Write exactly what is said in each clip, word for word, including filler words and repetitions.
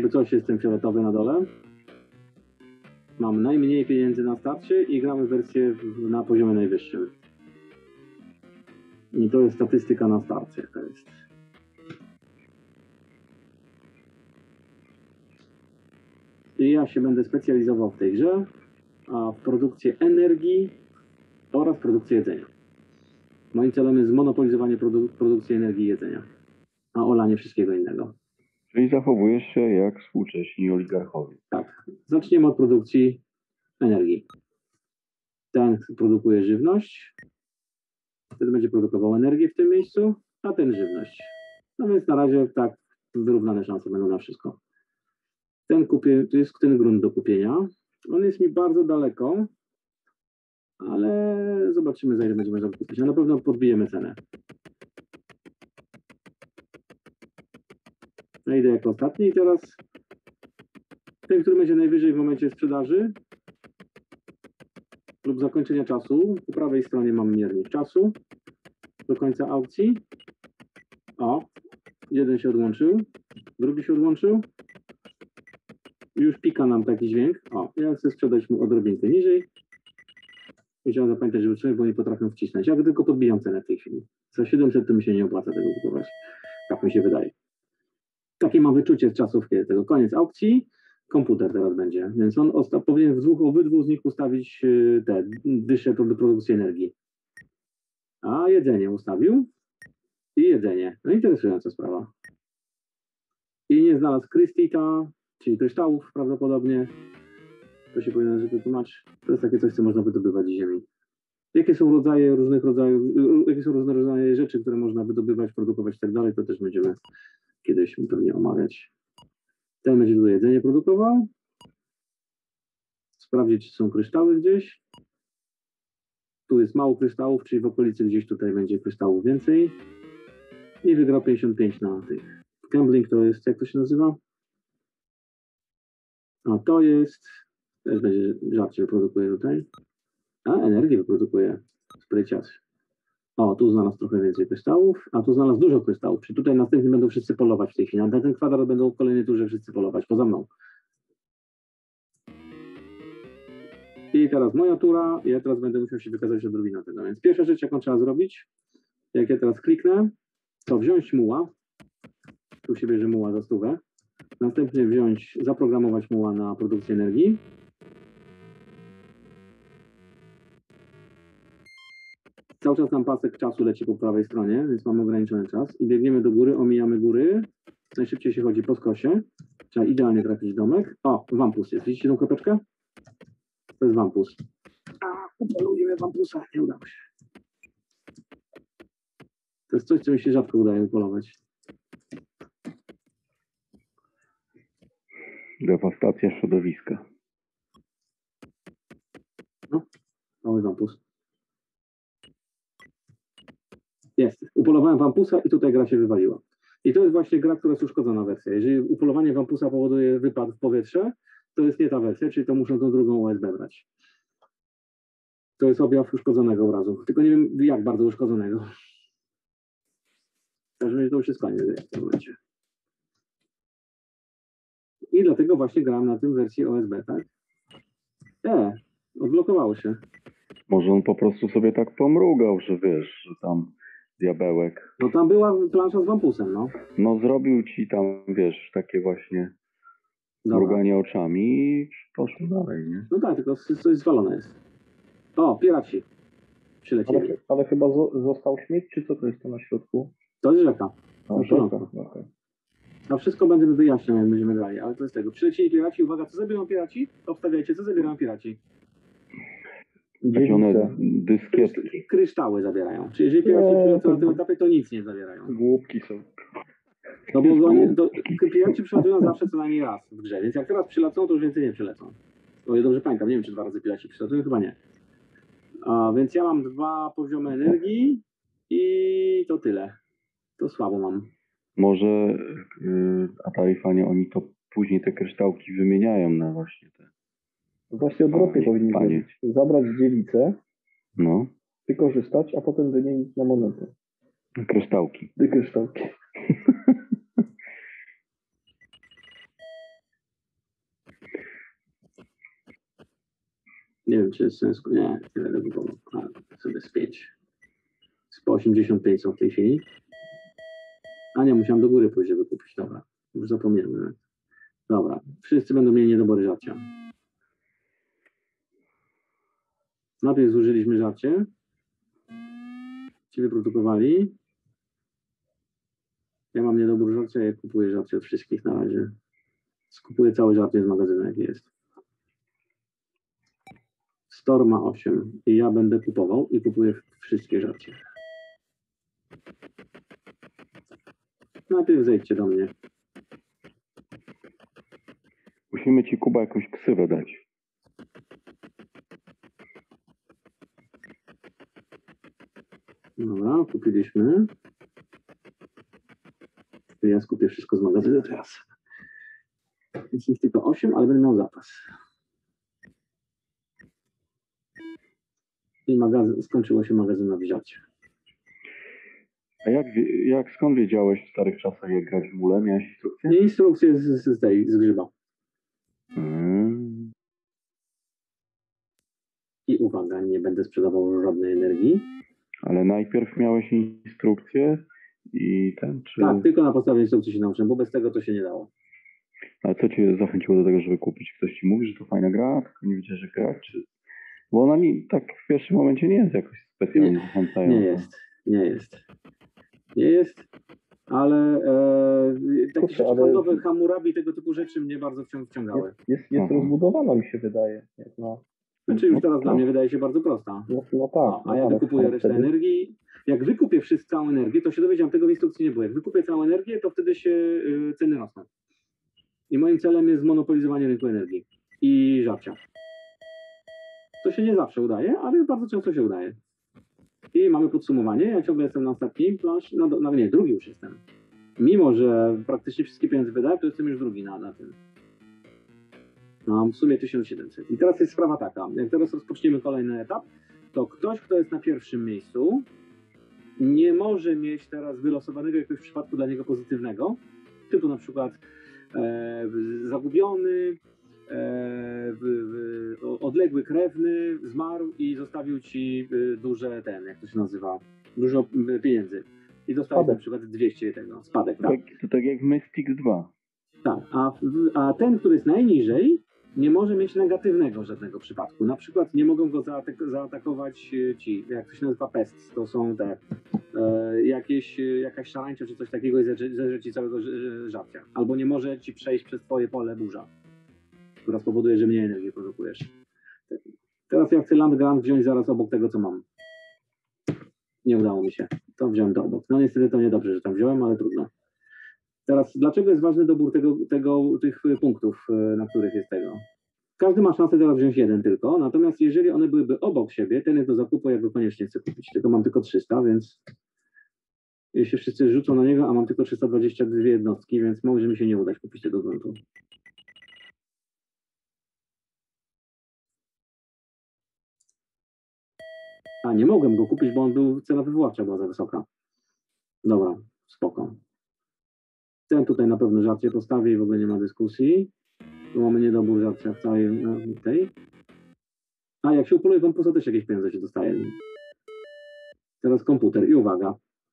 jakby coś, jestem fioletowy na dole. Mam najmniej pieniędzy na starcie i gramy wersję w, na poziomie najwyższym. I to jest statystyka na starcie. To jest. I ja się będę specjalizował w tej grze, a w produkcji energii oraz produkcji jedzenia. Moim celem jest zmonopolizowanie produ produkcji energii i jedzenia, a olanie wszystkiego innego. Czyli zachowujesz się jak współcześni oligarchowie. Tak. Zaczniemy od produkcji energii. Ten produkuje żywność, wtedy będzie produkował energię w tym miejscu, a ten żywność. No więc na razie tak wyrównane szanse będą na wszystko. Ten kupię, to jest ten grunt do kupienia. On jest mi bardzo daleko, ale zobaczymy, za ile będzie można kupić. A na pewno podbijemy cenę. Ja idę jako ostatni i teraz ten, który będzie najwyżej w momencie sprzedaży lub zakończenia czasu. Po prawej stronie mam miernik czasu do końca aukcji. O, jeden się odłączył, drugi się odłączył. Już pika nam taki dźwięk. O, ja chcę sprzedać mu odrobinkę niżej. Musiałem zapamiętać, żeby trzymać, bo nie potrafią wcisnąć. Ja tylko podbijam cenę w tej chwili. Za siedemset to mi się nie opłaca tego kupować. Tak mi się wydaje. Takie mam wyczucie z czasów, kiedy tego koniec aukcji. Komputer teraz będzie, więc on powinien w dwóch, obydwu z nich ustawić te dysze do produkcji energii. A jedzenie ustawił i jedzenie. No interesująca sprawa. I nie znalazł krystita, czyli kryształów prawdopodobnie. To się powinno nazywać tłumacz. To jest takie coś, co można wydobywać z ziemi. Jakie są rodzaje różnych rodzajów, jakie są różne rodzaje rzeczy, które można wydobywać, produkować i tak dalej, to też będziemy kiedyś pewnie omawiać. Ten będzie tu jedzenie produkował. Sprawdzić, czy są kryształy gdzieś. Tu jest mało kryształów, czyli w okolicy gdzieś tutaj będzie kryształów więcej. I wygrał pięćdziesiąt pięć na tych. Gambling to jest, jak to się nazywa? A to jest, też będzie żarcie wyprodukuje tutaj. A energię wyprodukuje. Spryciarz. O, tu znalazł trochę więcej kryształów, a tu znalazł dużo kryształów. Czyli tutaj następnie będą wszyscy polować w tej chwili. Na ten kwadrat będą w kolejnej turze wszyscy polować, poza mną. I teraz moja tura. Ja teraz będę musiał się wykazać odrobinę tego. Więc pierwsza rzecz, jaką trzeba zrobić, jak ja teraz kliknę, to wziąć muła. Tu się bierze muła za stówę. Następnie wziąć, zaprogramować muła na produkcję energii. Cały czas nam pasek czasu leci po prawej stronie, więc mamy ograniczony czas. I biegniemy do góry, omijamy góry. Najszybciej się chodzi po skosie. Trzeba idealnie trafić domek. O, wampus jest. Widzicie tą kropeczkę? To jest wampus. A, upolujemy wampusa. Nie udało się. To jest coś, co mi się rzadko udaje upolować. Dewastacja środowiska. No, mały wampus. Jest. Upolowałem wampusa i tutaj gra się wywaliła. I to jest właśnie gra, która jest uszkodzona wersja. Jeżeli upolowanie wampusa powoduje wypad w powietrze, to jest nie ta wersja, czyli to muszą tą drugą U S B brać. To jest objaw uszkodzonego obrazu. Tylko nie wiem, jak bardzo uszkodzonego. W każdym razie to już jest koniec w tym momencie. I dlatego właśnie grałem na tym wersji O S B, tak? E, odblokowało się. Może on po prostu sobie tak pomrugał, że wiesz, że tam diabełek. No tam była plansza z wampusem, no. No zrobił ci tam, wiesz, takie właśnie Dobra. mruganie oczami i poszło dalej, nie? No tak, tylko coś zwalone jest. O, piraci. Przylecieli. Ale, ale chyba zo- został śmieć, czy co to jest to na środku? To jest rzeka. A, No, rzeka. Okay. A wszystko będziemy wyjaśniał, jak będziemy grali, ale to jest tego. Przylecieli piraci, uwaga, co zabierają piraci? Obstawiajcie, co zabierają piraci? Takie one dyskietki. Kryształy zabierają. Czyli jeżeli piraci Nie, przylatują na to- tym etapie, to nic nie zabierają. Głupki są. No bo oni, to, piraci przylatują zawsze co najmniej raz w grze, więc jak teraz przylecą, to już więcej nie przylecą. O ile dobrze pamiętam, nie wiem, czy dwa razy piraci przylatują, chyba nie. A, więc ja mam dwa poziomy energii i to tyle. To słabo mam. Może yy, Atari fanie, oni to później te kryształki wymieniają na właśnie te. Właśnie odwrotnie Panie, powinni panie. zrobić. Zabrać dziewicę, No, wykorzystać, a potem wymienić na monetę. kryształki. Ty kryształki. Nie wiem, czy jest sens. Nie, nie będę kupował. Ale sobie z pięć. Z po osiemdziesiąt pięć są w tej chwili. A nie, musiałem do góry pójść, żeby kupić. Dobra, już zapomniałem. Dobra, wszyscy będą mieli niedobory żarcia. Najpierw zużyliśmy żarcie. Ci wyprodukowali. Ja mam niedobór żarcia, ja kupuję żarcie od wszystkich na razie. Skupuję całe żarcie z magazynu, jaki jest. Store ma osiem i ja będę kupował i kupuję wszystkie żarcie. Najpierw zejdźcie do mnie. Musimy ci, Kuba, jakąś ksywę dać. Dobra, kupiliśmy. Ja skupię wszystko z magazynu teraz. Jest ich tylko osiem, ale będę miał zapas. I magazyn, skończyło się magazynowi żarcie. A jak, wie- jak skąd wiedziałeś w starych czasach, jak grać w mule? Miałeś instrukcję? I instrukcje z, z, z tej, z grzyba. Mm. I uwaga, nie będę sprzedawał żadnej energii. Ale najpierw miałeś instrukcję i ten, czy... Tak, tylko na podstawie instrukcji się nauczyłem, bo bez tego to się nie dało. A co cię zachęciło do tego, żeby kupić? Ktoś ci mówi, że to fajna gra, tylko nie wiedziałeś, że grać? Czy... Bo ona nie, tak w pierwszym momencie nie jest jakoś specjalnie Nie, zachęcająca. Nie jest, nie jest. Nie jest, ale e, takie Kurczę, rzeczy ale- handlowe, Hammurabi, tego typu rzeczy mnie bardzo wcią- wciągały. Jest, jest, jest Aha. rozbudowana, mi się wydaje. Jak na, Znaczy już No teraz to- dla mnie wydaje się bardzo prosta. no, no tak. No, a ja ale- wykupuję ale resztę wtedy- energii. Jak wykupię wszystko, całą energię, to się dowiedziałem, tego w instrukcji nie było. Jak wykupię całą energię, to wtedy się y, ceny rosną. I moim celem jest zmonopolizowanie rynku energii i żarcia. To się nie zawsze udaje, ale bardzo często się udaje. I mamy podsumowanie. Ja ciągle jestem na ostatnim plansz, na, na, nie, drugi już jestem. Mimo, że praktycznie wszystkie pieniądze wydaję, to jestem już drugi na, na tym. Mam w sumie tysiąc siedemset. I teraz jest sprawa taka, jak teraz rozpoczniemy kolejny etap, to ktoś, kto jest na pierwszym miejscu, nie może mieć teraz wylosowanego jakiegoś przypadku dla niego pozytywnego, typu na przykład e, zagubiony, e, w, w, o- odległy krewny zmarł i zostawił ci e, duże, ten, jak to się nazywa, dużo e, pieniędzy. I dostałeś Spadek. na przykład dwieście tego, spadek, To tak? tak, to tak jak w Mystics dwa. Tak, a, w- a ten, który jest najniżej, nie może mieć negatywnego żadnego przypadku. Na przykład nie mogą go zaatak- zaatakować e, ci, jak to się nazywa, pests, to są te e, jakieś, e, jakaś szarańcza czy coś takiego i zeże zeże ci całego ż- ż- żarcia. Albo nie może ci przejść przez twoje pole burza, która spowoduje, że mniej energii produkujesz. Teraz ja chcę land grant wziąć zaraz obok tego, co mam. Nie udało mi się. To wziąłem to obok. No niestety to niedobrze, że tam wziąłem, ale trudno. Teraz, dlaczego jest ważny dobór tego, tego, tych punktów, e, na których jest tego? Każdy ma szansę teraz wziąć jeden tylko, natomiast jeżeli one byłyby obok siebie, ten jest do zakupu, ja go koniecznie chcę kupić. Tylko mam tylko trzysta, więc jeśli wszyscy rzucą na niego, a mam tylko trzysta dwadzieścia dwie jednostki, więc może mi się nie udać kupić tego gruntu. A, nie mogłem go kupić, bo on był, cena wywoławcza była za wysoka. Dobra, spoko. Ten tutaj na pewno żarcie postawię i w ogóle nie ma dyskusji. Tu mamy niedobór żarcia w całej no, tej. A jak się upoluje wampusa, też jakieś pieniądze się dostaje. Teraz komputer i uwaga.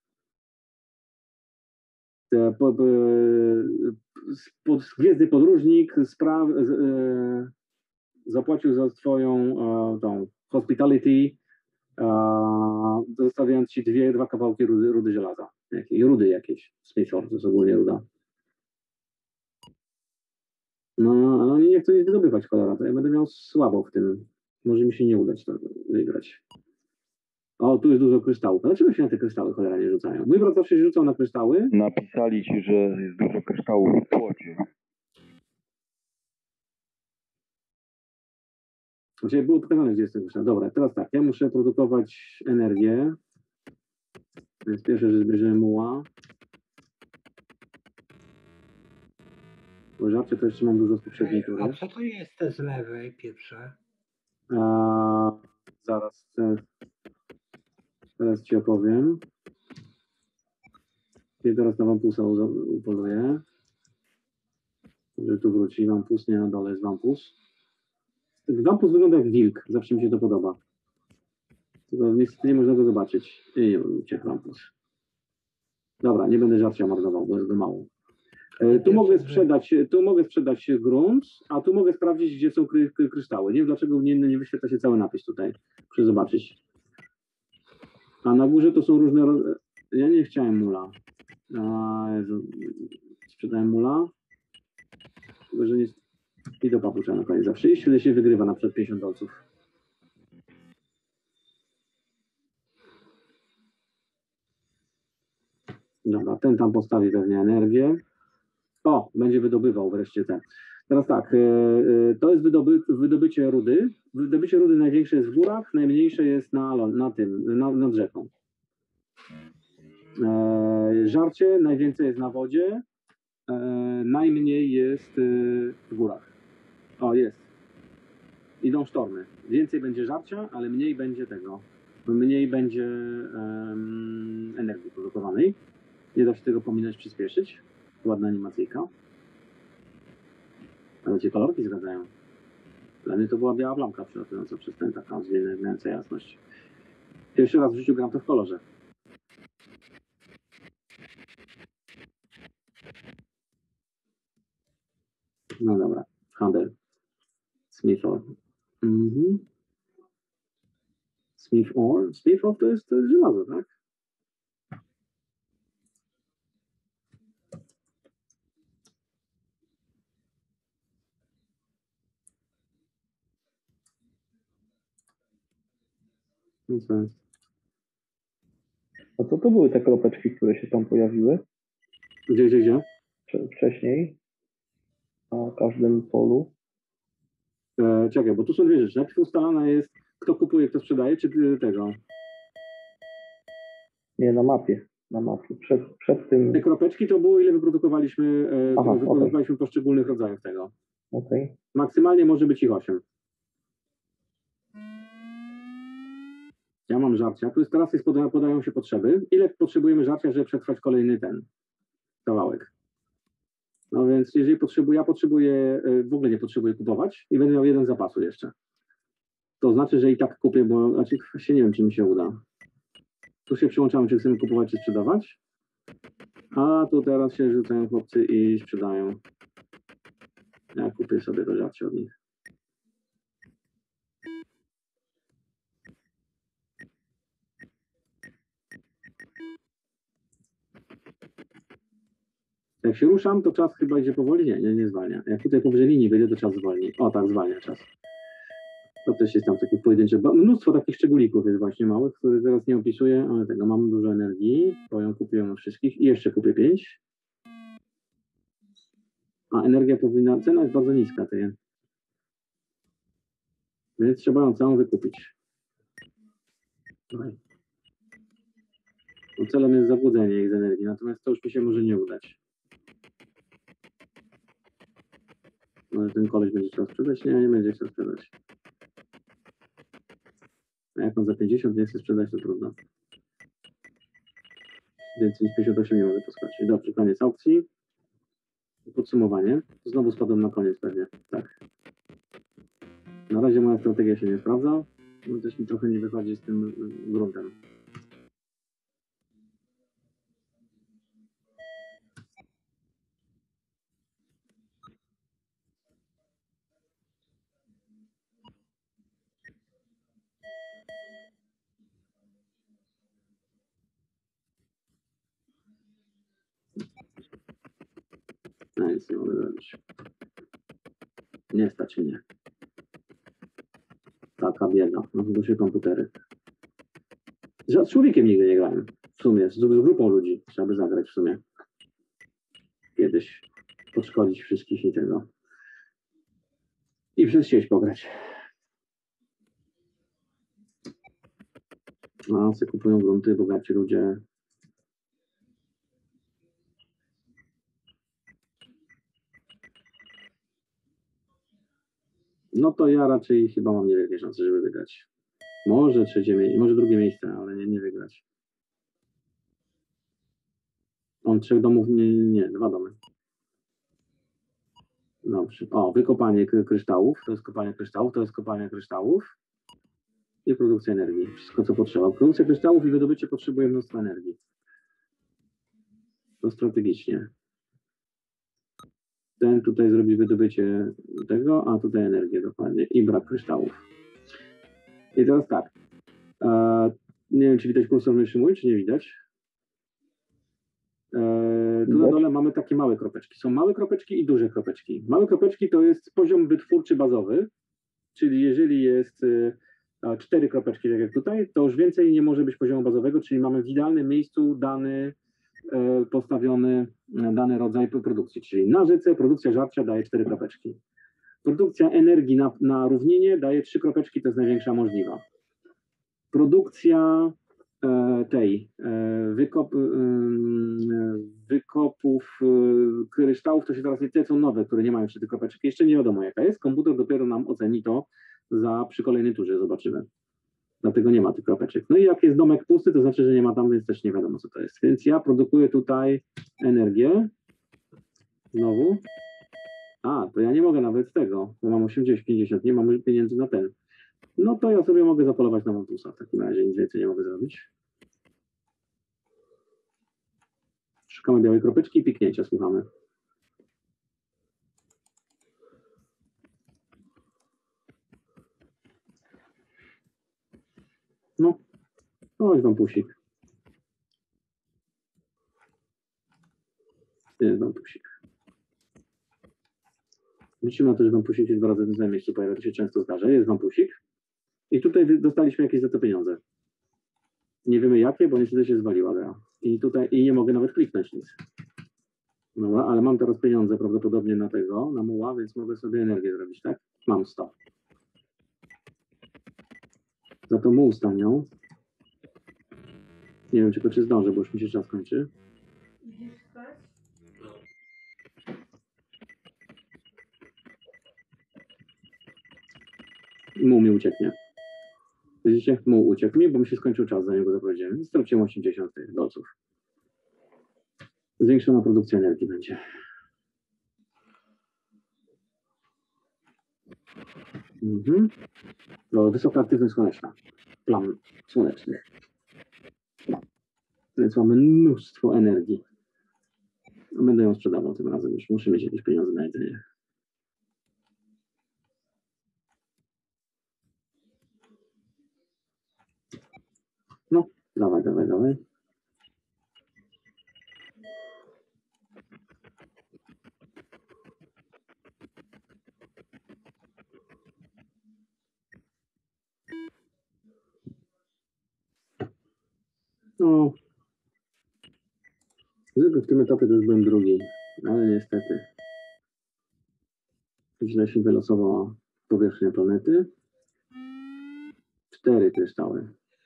Te, po, po, pod, Gwiezdny Podróżnik spra, z, e, zapłacił za twoją e, tą hospitality, e, zostawiając ci dwie, dwa kawałki rudy, rudy żelaza. Jakiej, rudy jakieś. Smithor, to jest ogólnie ruda. No, ale oni nie chcą nic wydobywać, cholera, to ja będę miał słabo w tym. Może mi się nie udać to wygrać. O, tu jest dużo kryształów. Dlaczego się na te kryształy, cholera, nie rzucają? Mój brat zawsze się rzucał na kryształy. Napisali ci, że jest dużo kryształów w płocie. Znaczy, było pokazane, gdzie jest ten kryształ. Dobra, teraz tak, ja muszę produkować energię. Więc pierwsze, że zbierzemy muła. Bo żarcie to jeszcze mam dużo z poprzedniej tury. A co to jest te z lewej pierwsze? A, zaraz, te, teraz ci opowiem. I teraz na wampusa u- upoluję. Że tu wróci wampus, nie na dole jest wampus. Wampus wygląda jak wilk. Zawsze mi się to podoba. Tylko niestety nie można go zobaczyć. I uciekł wampus. Dobra, nie będę żarcia marnował, bo jest go mało. E, Tu mogę sprzedać, tu mogę sprzedać grunt, a tu mogę sprawdzić, gdzie są kry, kry, kryształy. Nie wiem, dlaczego nie, nie wyświetla się cały napis tutaj. Muszę zobaczyć. A na górze to są różne... ro- Ja nie chciałem mula. A, Jezu. Sprzedałem mula. Tylko, że nie... I do papucza na koniec. Zawsze iść, wtedy się wygrywa na przykład pięćdziesiąt dolców. Dobra, ten tam postawi pewnie energię. O, będzie wydobywał wreszcie ten. Teraz tak, e, e, to jest wydoby, wydobycie rudy. Wydobycie rudy największe jest w górach, najmniejsze jest na, na tym, na, nad rzeką. E, żarcie najwięcej jest na wodzie, e, najmniej jest e, w górach. O, jest. Idą sztormy. Więcej będzie żarcia, ale mniej będzie tego. Mniej będzie em, energii produkowanej. Nie da się tego pominąć, przyspieszyć. Ładna animacyjka. Ale cię kolorki zgadzają. Dla mnie to była biała plamka przelatująca przez ten, taka zwierzęca jasność. Pierwszy raz w życiu gram to w kolorze. No dobra, handel. Smith Ore. Mhm. Smith Ore? Smith Ore to jest, to jest żelazo, tak? No co jest? A co to były te kropeczki, które się tam pojawiły Gdzie, gdzie, gdzie? Wcze- wcześniej na każdym polu? E, czekaj, bo tu są dwie rzeczy. Najpierw ustalana jest, kto kupuje, kto sprzedaje, czy ty- tego. Nie, na mapie. Na mapie. Przed, przed tym... Te kropeczki to było, ile wyprodukowaliśmy, e, Aha, wyprodukowaliśmy poszczególnych rodzajów tego. Okej. Maksymalnie może być ich osiem. Ja mam żarcia. Tu jest, teraz jest poda, podają się potrzeby. Ile potrzebujemy żarcia, żeby przetrwać kolejny ten kawałek? No więc jeżeli potrzebuję, ja potrzebuję, y, w ogóle nie potrzebuję kupować i będę miał jeden zapasu jeszcze. To znaczy, że i tak kupię, bo znaczy, się nie wiem, czy mi się uda. Tu się przyłączamy, czy chcemy kupować, czy sprzedawać. A tu teraz się rzucają chłopcy i sprzedają. Ja kupię sobie to żarcie od nich. Jak się ruszam, to czas chyba idzie powoli. Nie, nie, nie zwalnia. Jak tutaj powyżej linii wyjdzie, to czas zwolni. O, tak, zwalnia czas. To też jest tam takie pojedyncze. ba- Mnóstwo takich szczególików jest właśnie małych, które teraz nie opisuję, ale tego mam dużo energii, bo ją kupiłem na wszystkich i jeszcze kupię pięć. A energia powinna, cena jest bardzo niska, ty. Więc trzeba ją całą wykupić. Dawaj. Bo celem jest zabudzenie ich z energii, natomiast to już mi się może nie udać. Może ten koleś będzie chciał sprzedać? Nie, nie będzie chciał sprzedać. A jak on za pięćdziesiąt nie chce sprzedać, to trudno. Więcej niż pięćdziesiąt osiem nie mogę poskoczyć. Dobrze, koniec aukcji. Podsumowanie. Znowu spadłem na koniec pewnie. Tak. Na razie moja strategia się nie sprawdza. No też mi trochę nie wychodzi z tym y, gruntem. No nic nie mogę zrobić. Nie stać mnie. Taka bieda. No to się komputery. Z człowiekiem nigdy nie grałem. W sumie. Z, z grupą ludzi. Trzeba by zagrać w sumie. Kiedyś. Podszkolić wszystkich i tego. I przez sieć pograć. A, se kupują grunty, bogaci ludzie. No to ja raczej chyba mam niewielkie szanse, żeby wygrać. Może trzecie miejsce, może drugie miejsce, ale nie, nie wygrać. On trzech domów, nie, nie, nie, dwa domy. Dobrze. O, wykopanie kry- kryształów. To jest kopanie kryształów, to jest kopanie kryształów. I produkcja energii. Wszystko, co potrzeba. Produkcja kryształów i wydobycie potrzebuje mnóstwa energii. To strategicznie. Ten tutaj zrobi wydobycie tego, a tutaj energię dokładnie. I brak kryształów. I teraz tak. E, nie wiem, czy widać kursor myszy mój, czy nie widać. E, tu na dole mamy takie małe kropeczki. Są małe kropeczki i duże kropeczki. Małe kropeczki to jest poziom wytwórczy bazowy, czyli jeżeli jest e, cztery kropeczki, tak jak tutaj, to już więcej nie może być poziomu bazowego, czyli mamy w idealnym miejscu dany e, postawiony e, dany rodzaj produkcji, czyli na rzece produkcja żarcia daje cztery kropeczki. Produkcja energii na, na równinie daje trzy kropeczki, to jest największa możliwa. Produkcja e, tej e, wykop, e, wykopów e, kryształów, to się teraz nie te są nowe, które nie mają jeszcze tych kropeczek. Jeszcze nie wiadomo jaka jest. Komputer dopiero nam oceni to za przy kolejnej turze, zobaczymy. Dlatego nie ma tych kropeczek. No i jak jest domek pusty, to znaczy, że nie ma tam, więc też nie wiadomo co to jest. Więc ja produkuję tutaj energię. Znowu. A, to ja nie mogę nawet z tego, bo mam osiemdziesiąt, pięćdziesiąt, nie mam pieniędzy na ten. No to ja sobie mogę zapolować na Mantusa w takim razie, nic więcej nie mogę zrobić. Szukamy białej kropeczki i piknięcia, słuchamy. No, chodź Wampusik. Jest Wampusik. Liczymy na to, że Wampusik jest dwa razy w tym samym miejscu pojawia, to się często zdarza. Jest Wampusik. I tutaj dostaliśmy jakieś za to pieniądze. Nie wiemy jakie, bo niestety się zwaliła gra. I tutaj i nie mogę nawet kliknąć nic. No, ale mam teraz pieniądze prawdopodobnie na tego, na muła, więc mogę sobie energię zrobić, tak? Mam sto. Za to muł staniał. Nie wiem, tylko czy zdążę, bo już mi się czas kończy. Muł mi ucieknie. Widzicie? Muł uciekł mi, bo mi się skończył czas, zanim go zaprowadziłem. Więc straciłem osiemdziesiąt dolców. Zwiększona produkcja energii będzie. Mhm. No, wysoka aktywność słoneczna. Plam słonecznych. Więc mamy mnóstwo energii. Będę ją sprzedawał tym razem. Już muszę mieć jakieś pieniądze na jedzenie. No, dawaj, dawaj, dawaj. No, zwykle w tym etapie to już byłem drugi, ale niestety źle się wylosowała powierzchnia planety. Cztery kryształy.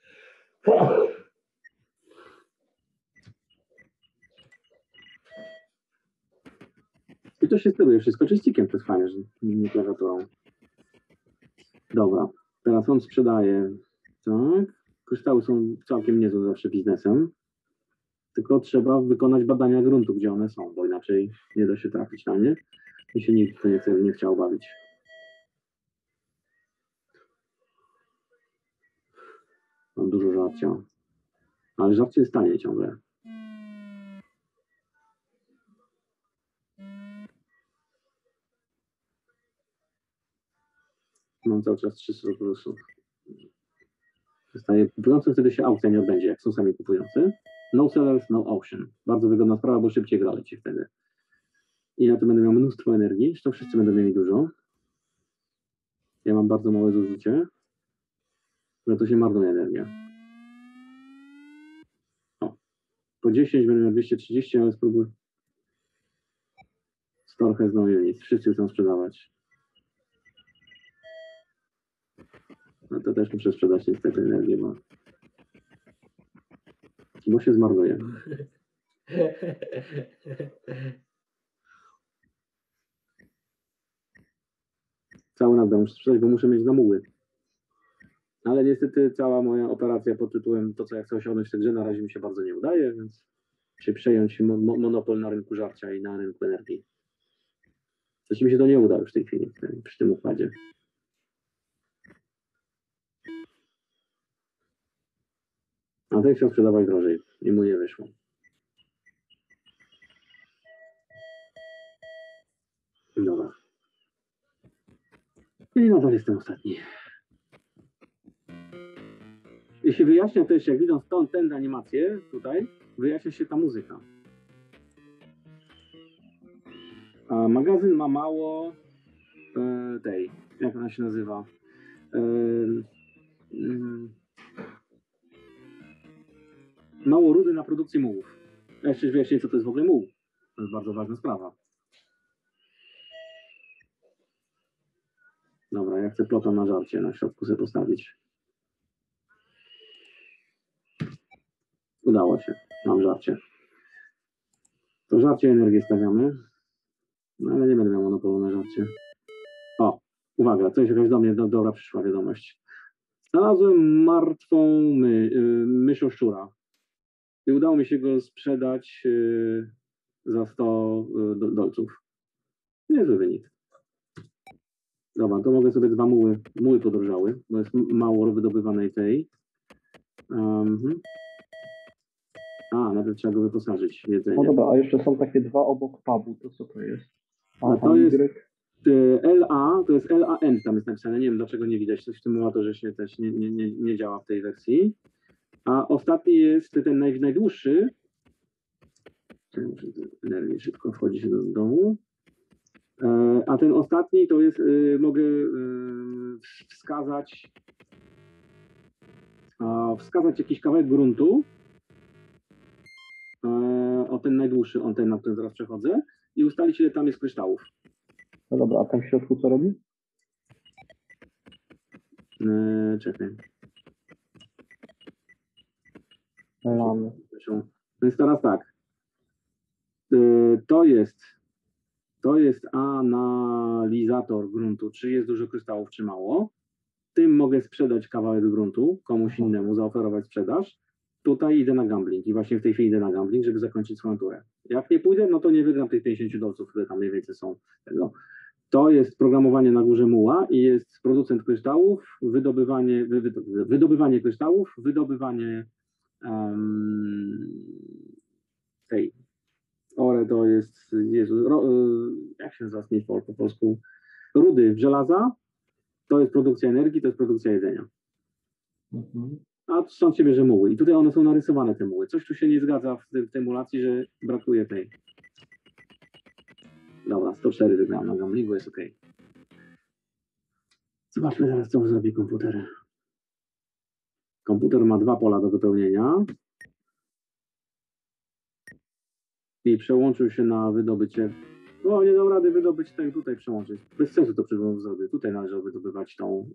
I to się steruje wszystko czyścikiem, to jest fajne, że nie klawiaturą. Dobra, teraz on sprzedaje. Tak. Kryształy są całkiem niezłym zawsze biznesem. Tylko trzeba wykonać badania gruntu, gdzie one są, bo inaczej nie da się trafić na nie. I się nikt to nie, chce, nie chciał bawić. Mam dużo żarcia. Ale żarcie jest tanie ciągle. Mam cały czas trzysta plusów. Zostaje kupujący, wtedy się aukcja nie odbędzie, jak są sami kupujący. No sellers, no auction. Bardzo wygodna sprawa, bo szybciej gra leci wtedy. I na to będę miał mnóstwo energii, zresztą wszyscy będą mieli dużo. Ja mam bardzo małe zużycie, że to się marnuje energia. O, po dziesięć będę miał dwieście trzydzieści, ale spróbuj. Store has no units. Wszyscy chcą sprzedawać. No to też muszę sprzedać niestety energię, bo, bo się zmarnuje. Cały nadal muszę sprzedać, bo muszę mieć na muły. Ale niestety cała moja operacja pod tytułem to, co ja chcę osiągnąć w tej grze, na razie mi się bardzo nie udaje, więc się przejąć mo monopol na rynku żarcia i na rynku energii. Coś mi się to nie uda już w tej chwili, przy tym układzie. A ten chciał sprzedawać drożej i mu nie wyszło. Dobra. I nadal jestem ostatni. Jeśli wyjaśnia też, jak widząc tą, tę animację tutaj, wyjaśnia się ta muzyka. A magazyn ma mało e, tej, jak ona się nazywa? E, mm, mało rudy na produkcję mułów. Ja jeszcze wyjaśnię, co to jest w ogóle muł. To jest bardzo ważna sprawa. Dobra, ja chcę plota na żarcie na środku sobie postawić. Udało się. Mam żarcie. To żarcie energię stawiamy. No ale nie będę miał monopolu na żarcie. O, uwaga, coś jakaś do mnie do, dobra przyszła wiadomość. Znalazłem martwą my, y, myszoszczura. I udało mi się go sprzedać y, za sto y, do, dolców. Niezły wynik. Dobra, to mogę sobie dwa muły, muły podrożały, bo jest mało wydobywanej tej. Um, a, nawet trzeba go wyposażyć w jedzenie. No dobra, a jeszcze są takie dwa obok pubu, to co to jest? A, A to a jest Y? y, L A, to jest L A N tam jest napisane. Nie wiem, dlaczego nie widać. Coś w tym motorze się też nie, nie, nie, nie działa w tej wersji. A ostatni jest ten naj, najdłuższy. Muszę energię szybko wchodzi się do domu. E, a ten ostatni to jest, y, mogę y, wskazać a, wskazać jakiś kawałek gruntu. E, o ten najdłuższy, on ten, na którym zaraz przechodzę. I ustalić, ile tam jest kryształów. No dobra, a ten w środku co robi? E, czekaj. Lamy. Więc teraz tak. Y, To jest to jest analizator gruntu, czy jest dużo kryształów, czy mało. Tym mogę sprzedać kawałek gruntu komuś innemu, zaoferować sprzedaż. Tutaj idę na gambling i właśnie w tej chwili idę na gambling, żeby zakończyć swoją turę. Jak nie pójdę, no to nie wygram tych pięćdziesiąt dolców, które tam mniej więcej są. No. To jest programowanie na górze muła i jest producent kryształów, wydobywanie, wy, wy, wydobywanie kryształów, wydobywanie um, tej ore to jest, Jezu, ro, jak się nazywa snitch po polsku? Rudy żelaza, to jest produkcja energii, to jest produkcja jedzenia. Mhm. A stąd się bierze muły. I tutaj one są narysowane, te muły. Coś tu się nie zgadza w, tym, w tej emulacji, że brakuje tej. Dobra, sto cztery wygrałem na gamblingu, jest ok. Zobaczmy teraz, co zrobi komputer. Komputer ma dwa pola do wypełnienia. I przełączył się na wydobycie. O, nie dam rady wydobyć tak tutaj przełączyć. Bez sensu to przed zrobię. Tutaj należy wydobywać tą.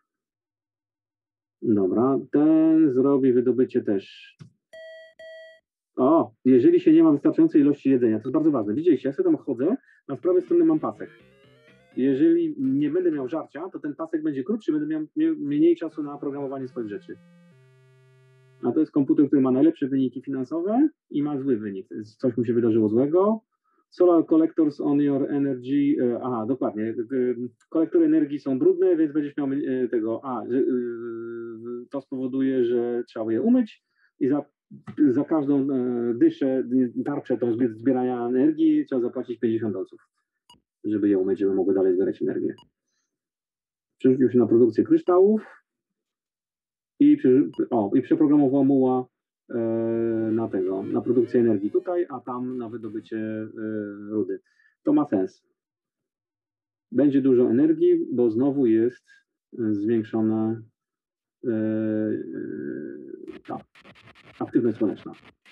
Dobra, ten zrobi wydobycie też. O, jeżeli się nie ma wystarczającej ilości jedzenia, to jest bardzo ważne. Widzieliście, ja sobie tam chodzę, na prawej stronie mam pasek. Jeżeli nie będę miał żarcia, to ten pasek będzie krótszy, będę miał mniej czasu na programowanie swoich rzeczy. A to jest komputer, który ma najlepsze wyniki finansowe i ma zły wynik. Coś mu się wydarzyło złego. Solar collectors on your energy. Aha, dokładnie. Kolektory energii są brudne, więc będziesz miał tego. A, to spowoduje, że trzeba je umyć i za, za każdą dyszę, tarczę tą zbierania energii trzeba zapłacić pięćdziesiąt dolców, żeby je umyć, żeby mogły dalej zbierać energię. Przerzucił się na produkcję kryształów. I, o, i przeprogramował muła e, na tego, na produkcję energii tutaj, a tam na wydobycie e, rudy. To ma sens. Będzie dużo energii, bo znowu jest zwiększona e, e, ta aktywność słoneczna.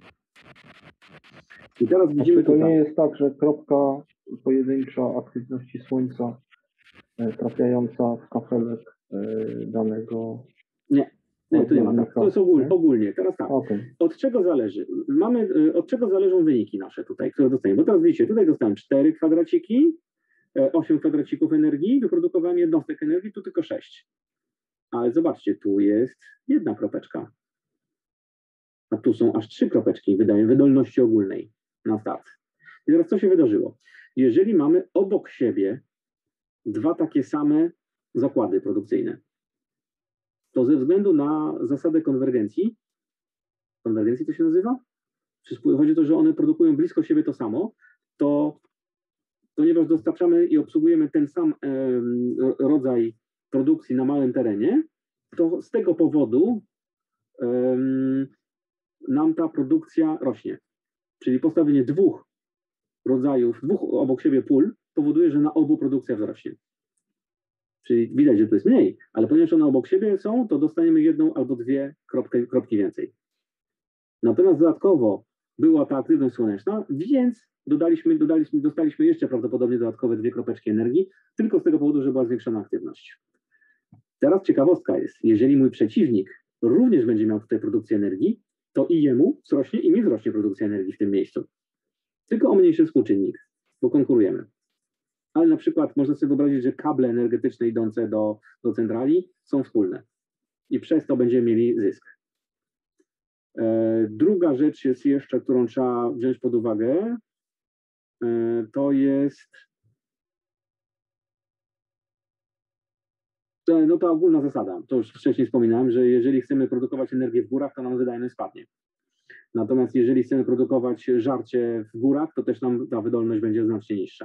I teraz widzimy to tutaj. nie jest tak, że kropka pojedyncza aktywności słońca e, trafiająca w kafelek e, danego. Nie. Nie, to nie ma tak. To jest ogólnie. ogólnie. Teraz tak. Okay. Od czego zależy? Mamy, od czego zależą wyniki nasze tutaj, które dostajemy? Bo teraz widzicie, tutaj dostałem cztery kwadraciki, osiem kwadracików energii, wyprodukowałem jednostek energii, tu tylko sześć. Ale zobaczcie, tu jest jedna kropeczka. A tu są aż trzy kropeczki, wydaje, wydolności ogólnej na start. I teraz co się wydarzyło? jeżeli mamy obok siebie dwa takie same zakłady produkcyjne, to ze względu na zasadę konwergencji, konwergencji to się nazywa? Chodzi o to, że one produkują blisko siebie to samo, to ponieważ dostarczamy i obsługujemy ten sam e, rodzaj produkcji na małym terenie, to z tego powodu e, nam ta produkcja rośnie. Czyli postawienie dwóch rodzajów, dwóch obok siebie pól powoduje, że na obu produkcja wzrośnie. Czyli widać, że to jest mniej, ale ponieważ one obok siebie są, to dostaniemy jedną albo dwie kropki, kropki więcej. Natomiast dodatkowo była ta aktywność słoneczna, więc dodaliśmy, dodaliśmy, dostaliśmy jeszcze prawdopodobnie dodatkowe dwie kropeczki energii, tylko z tego powodu, że była zwiększona aktywność. Teraz ciekawostka jest, jeżeli mój przeciwnik również będzie miał tutaj produkcję energii, to i jemu wzrośnie, i mi wzrośnie produkcja energii w tym miejscu. Tylko o mniejszy współczynnik, bo konkurujemy. Ale na przykład można sobie wyobrazić, że kable energetyczne idące do, do centrali są wspólne i przez to będziemy mieli zysk. E, druga rzecz jest jeszcze, którą trzeba wziąć pod uwagę, e, to jest to, no ta ogólna zasada. To już wcześniej wspominałem, że jeżeli chcemy produkować energię w górach, to nam wydajność spadnie. Natomiast jeżeli chcemy produkować żarcie w górach, to też nam ta wydolność będzie znacznie niższa.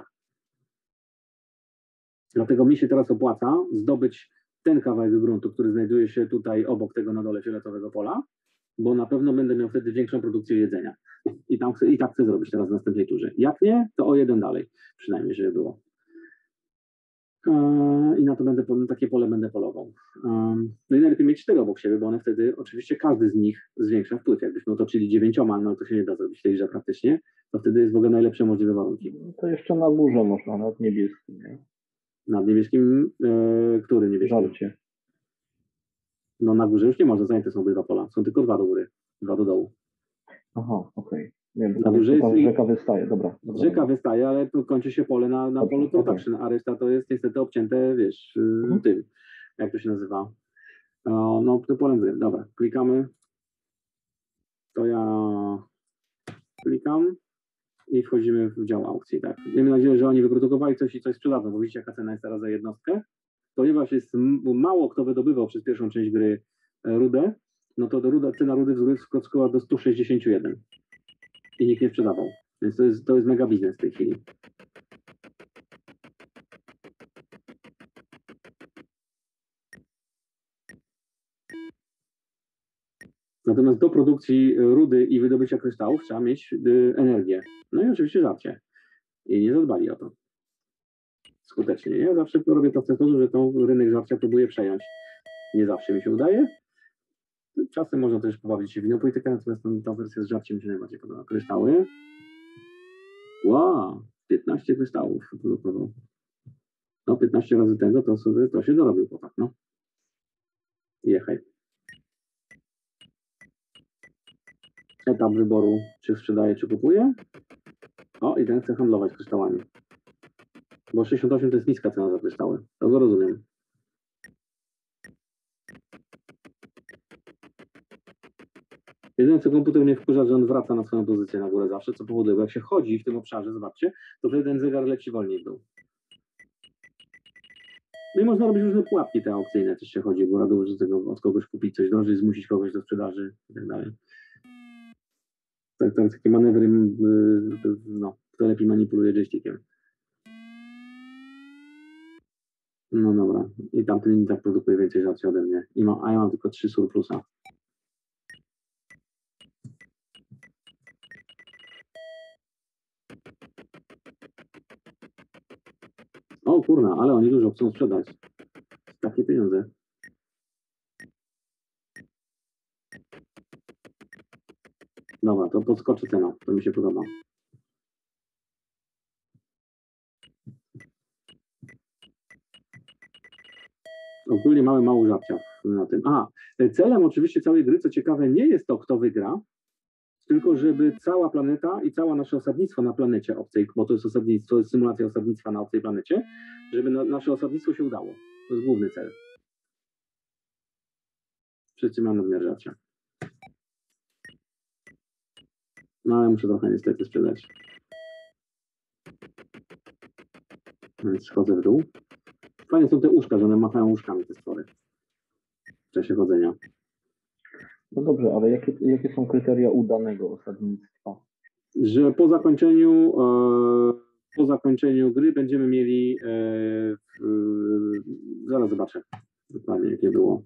Dlatego mi się teraz opłaca zdobyć ten kawałek gruntu, który znajduje się tutaj obok tego na dole fioletowego pola, bo na pewno będę miał wtedy większą produkcję jedzenia. I, tam chcę, i tak chcę zrobić teraz w następnej turze. Jak nie, to o jeden dalej, przynajmniej, żeby było. I na to będę, takie pole będę polował. No i najlepiej mieć cztery obok siebie, bo one wtedy, oczywiście każdy z nich zwiększa wpływ. Jakbyśmy otoczyli dziewięcioma, no to się nie da zrobić tej grze praktycznie, to wtedy jest w ogóle najlepsze możliwe warunki. To jeszcze na górze można, nad niebieskim, nie? Nad niebieskim, e, który niebieskim? Żarcie. No na górze już nie można, zajęte są obydwa pola, są tylko dwa do góry, dwa do dołu. Aha, okej. Okay. Nie, bo Na tam górze jest, jest- rzeka wystaje, dobra. dobra Rzeka wystaje, ale tu kończy się pole na, na Dobrze, polu okej. production, a reszta to jest niestety obcięte, wiesz, y, Mhm. tym, jak to się nazywa. O, no, to polem gry. Dobra, klikamy. To ja klikam i wchodzimy w dział aukcji, tak. Miejmy nadzieję, że oni wyprodukowali coś i coś sprzedadzą, bo widzicie, jaka cena jest teraz za jednostkę. Ponieważ jest m- mało kto wydobywał przez pierwszą część gry e, rudę, no to do ruda, cena rudy wzrosła do stu sześćdziesięciu jeden i nikt nie sprzedawał. Więc to jest, to jest mega biznes w tej chwili. Natomiast do produkcji rudy i wydobycia kryształów trzeba mieć y, energię. No i oczywiście żarcie. I nie zadbali o to. Skutecznie. Ja zawsze robię to w ten sposób, że tą rynek żarcia próbuję przejąć. Nie zawsze mi się udaje. Czasem można też pobawić się w inną politykę, natomiast tą, tą wersję z żarciem mi się najbardziej podoba. Kryształy. Wow, piętnaście kryształów wyprodukował. No, piętnaście razy tego, to sobie to się dorobił chłopak, no. Jechaj. Etap wyboru, czy sprzedaje, czy kupuje. O, i ten chce handlować kryształami. Bo sześćdziesiąt osiem to jest niska cena za kryształy. To go rozumiem. Jedyne, co komputer mnie wkurza, że on wraca na swoją pozycję na górę zawsze, co powoduje, bo jak się chodzi w tym obszarze, zobaczcie, to wtedy ten zegar leci wolniej w dół. No i można robić różne pułapki te aukcyjne, też się chodzi, bo rado że tego od kogoś kupić coś drożej, zmusić kogoś do sprzedaży i tak dalej. Tak, tak, takie manewry, yy, no, kto lepiej manipuluje joystickiem. No dobra, i tamten i tak produkuje więcej żarcia ode mnie, I ma, a ja mam tylko trzy surplusa. O kurna, ale oni dużo chcą sprzedać. Takie pieniądze. Dobra, to podskoczy cena, to mi się podoba. Ogólnie mamy mało żarcia na tym. A, celem oczywiście całej gry, co ciekawe, nie jest to, kto wygra, tylko żeby cała planeta i całe nasze osadnictwo na planecie obcej, bo to jest osadnictwo, to jest symulacja osadnictwa na obcej planecie, żeby na, nasze osadnictwo się udało. To jest główny cel. Wszyscy mamy nadmiar żarcia. No ale muszę trochę niestety sprzedać. Więc schodzę w dół. Fajne są te uszka, że one machają uszkami te stwory w czasie chodzenia. No dobrze, ale jakie, jakie są kryteria udanego osadnictwa? Że po zakończeniu e, po zakończeniu gry będziemy mieli e, w, zaraz zobaczę dokładnie jakie było.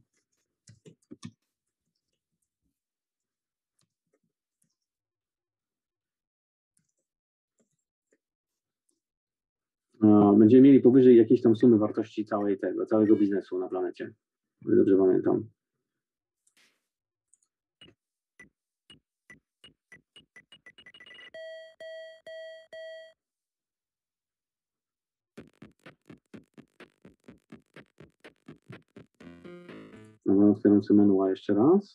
E, będziemy mieli powyżej jakiejś tam sumy wartości całej tego, całego biznesu na planecie. O ile dobrze pamiętam. Dobra, otwieram sobie manuał jeszcze raz.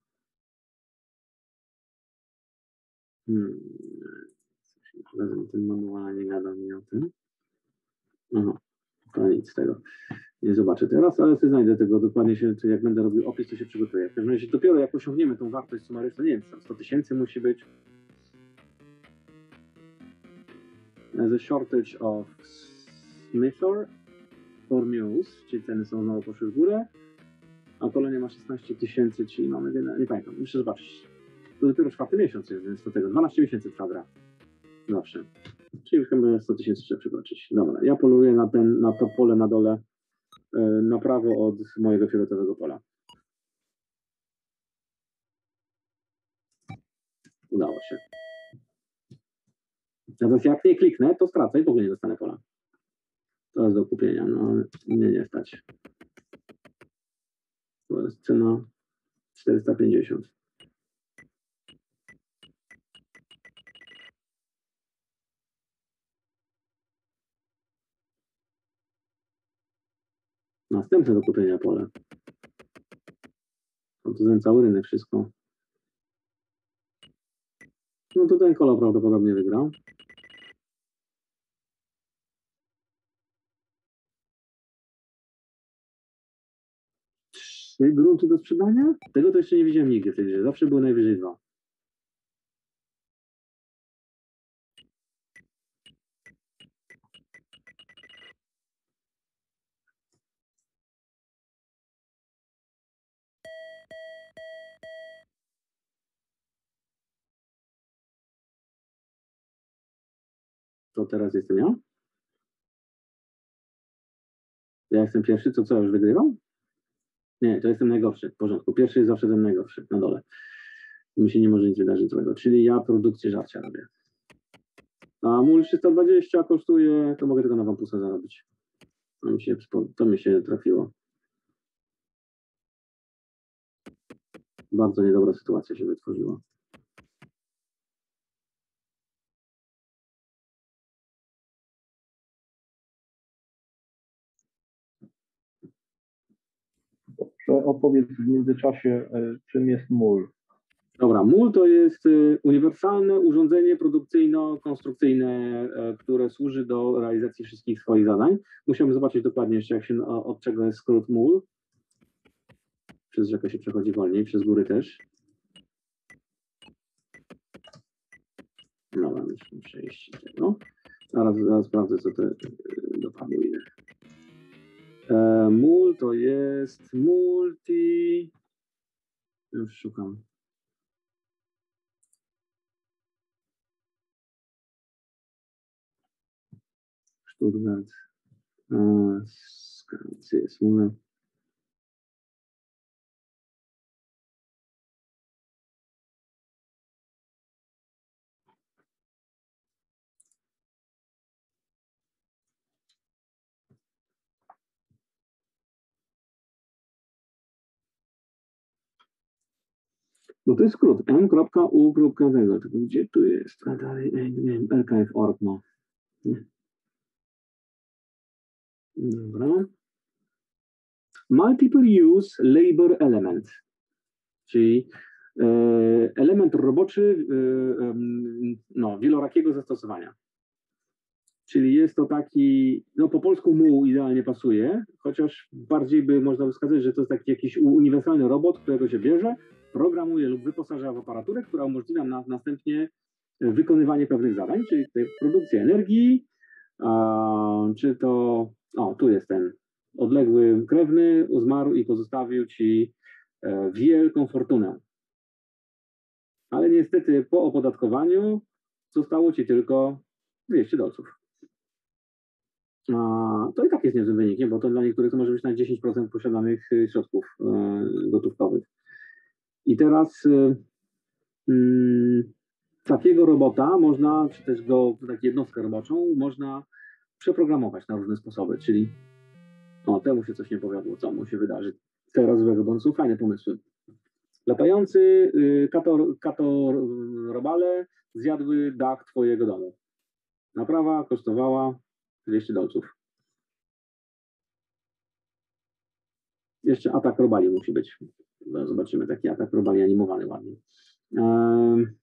Hmm. Wezmę ten manuał, a nie gadam mi o tym. Aha, to nic z tego. Nie zobaczę teraz, ale sobie znajdę tego dokładnie się, jak będę robił opis, to się przygotuję. W każdym razie dopiero jak osiągniemy tą wartość sumaryczną, nie wiem, tam sto tysięcy musi być. There's a shortage of Smithor for mules, czyli ceny są znowu poszły w górę, a kolonia ma szesnaście tysięcy, czyli mamy, nie pamiętam, muszę zobaczyć. To dopiero czwarty miesiąc jest, więc do tego dwanaście miesięcy trwa gra. Zawsze. Czyli chyba sto tysięcy trzeba przekroczyć. Dobra, ja poluję na, ten, na to pole na dole, yy, na prawo od mojego fioletowego pola. Udało się. Natomiast jak nie kliknę, to stracę i w ogóle nie dostanę pola. To jest do kupienia, no ale mnie nie stać. To jest cena czterysta pięćdziesiąt. Następne do kupienia pole. No to ten cały rynek, wszystko. No to ten kolor prawdopodobnie wygrał. Trzy grunty do sprzedania? Tego to jeszcze nie widziałem nigdy w tej grze. Zawsze były najwyżej dwa. To teraz jestem ja? Ja jestem pierwszy, to co, już wygrywam? Nie, to jestem najgorszy, w porządku. Pierwszy jest zawsze ten najgorszy, na dole. Mi się nie może nic wydarzyć złego. Czyli ja produkcję żarcia robię. A mól trzysta dwadzieścia kosztuje, to mogę tylko na wampusa zarobić. To mi się, to mi się trafiło. Bardzo niedobra sytuacja się wytworzyła. Dobrze, opowiedz w międzyczasie, czym jest mól. Dobra, mól to jest uniwersalne urządzenie produkcyjno-konstrukcyjne, które służy do realizacji wszystkich swoich zadań. Musiałbym zobaczyć dokładnie jeszcze, jak się, od czego jest skrót mól. Przez rzekę się przechodzi wolniej, przez góry też. Dobra, muszę przejść tego. Zaraz, zaraz sprawdzę, co to dopadło ile. E, mól to jest multi... Już szukam. Stuttgart. Gdzie jest mól? No to jest skrót. M U tego. Gdzie tu jest? A dalej, nie wiem, L K F kropka org, no. Nie. Dobra. Multiple Use Labor Element, czyli e, element roboczy e, no, wielorakiego zastosowania. Czyli jest to taki, no po polsku muł idealnie pasuje, chociaż bardziej by można wskazać, że to jest taki jakiś uniwersalny robot, którego się bierze, programuje lub wyposaża w aparaturę, która umożliwia nam następnie wykonywanie pewnych zadań, czyli tutaj produkcja energii, A, czy to, o, tu jest ten odległy krewny, zmarł i pozostawił ci e, wielką fortunę. Ale niestety po opodatkowaniu zostało ci tylko dwieście dolców. A, to i tak jest niezłym wynikiem, bo to dla niektórych to może być na dziesięć procent posiadanych y, środków e, gotówkowych. I teraz y, y, takiego robota można, czy też go, taką jednostkę roboczą, można przeprogramować na różne sposoby, czyli o, temu się coś nie powiodło, co mu się wydarzy teraz złego, bo są fajne pomysły. Latający y, kato, kato robale zjadły dach twojego domu. Naprawa kosztowała dwieście dolców. Jeszcze atak robali musi być. Zobaczymy taki atak robali animowany ładnie. Ehm,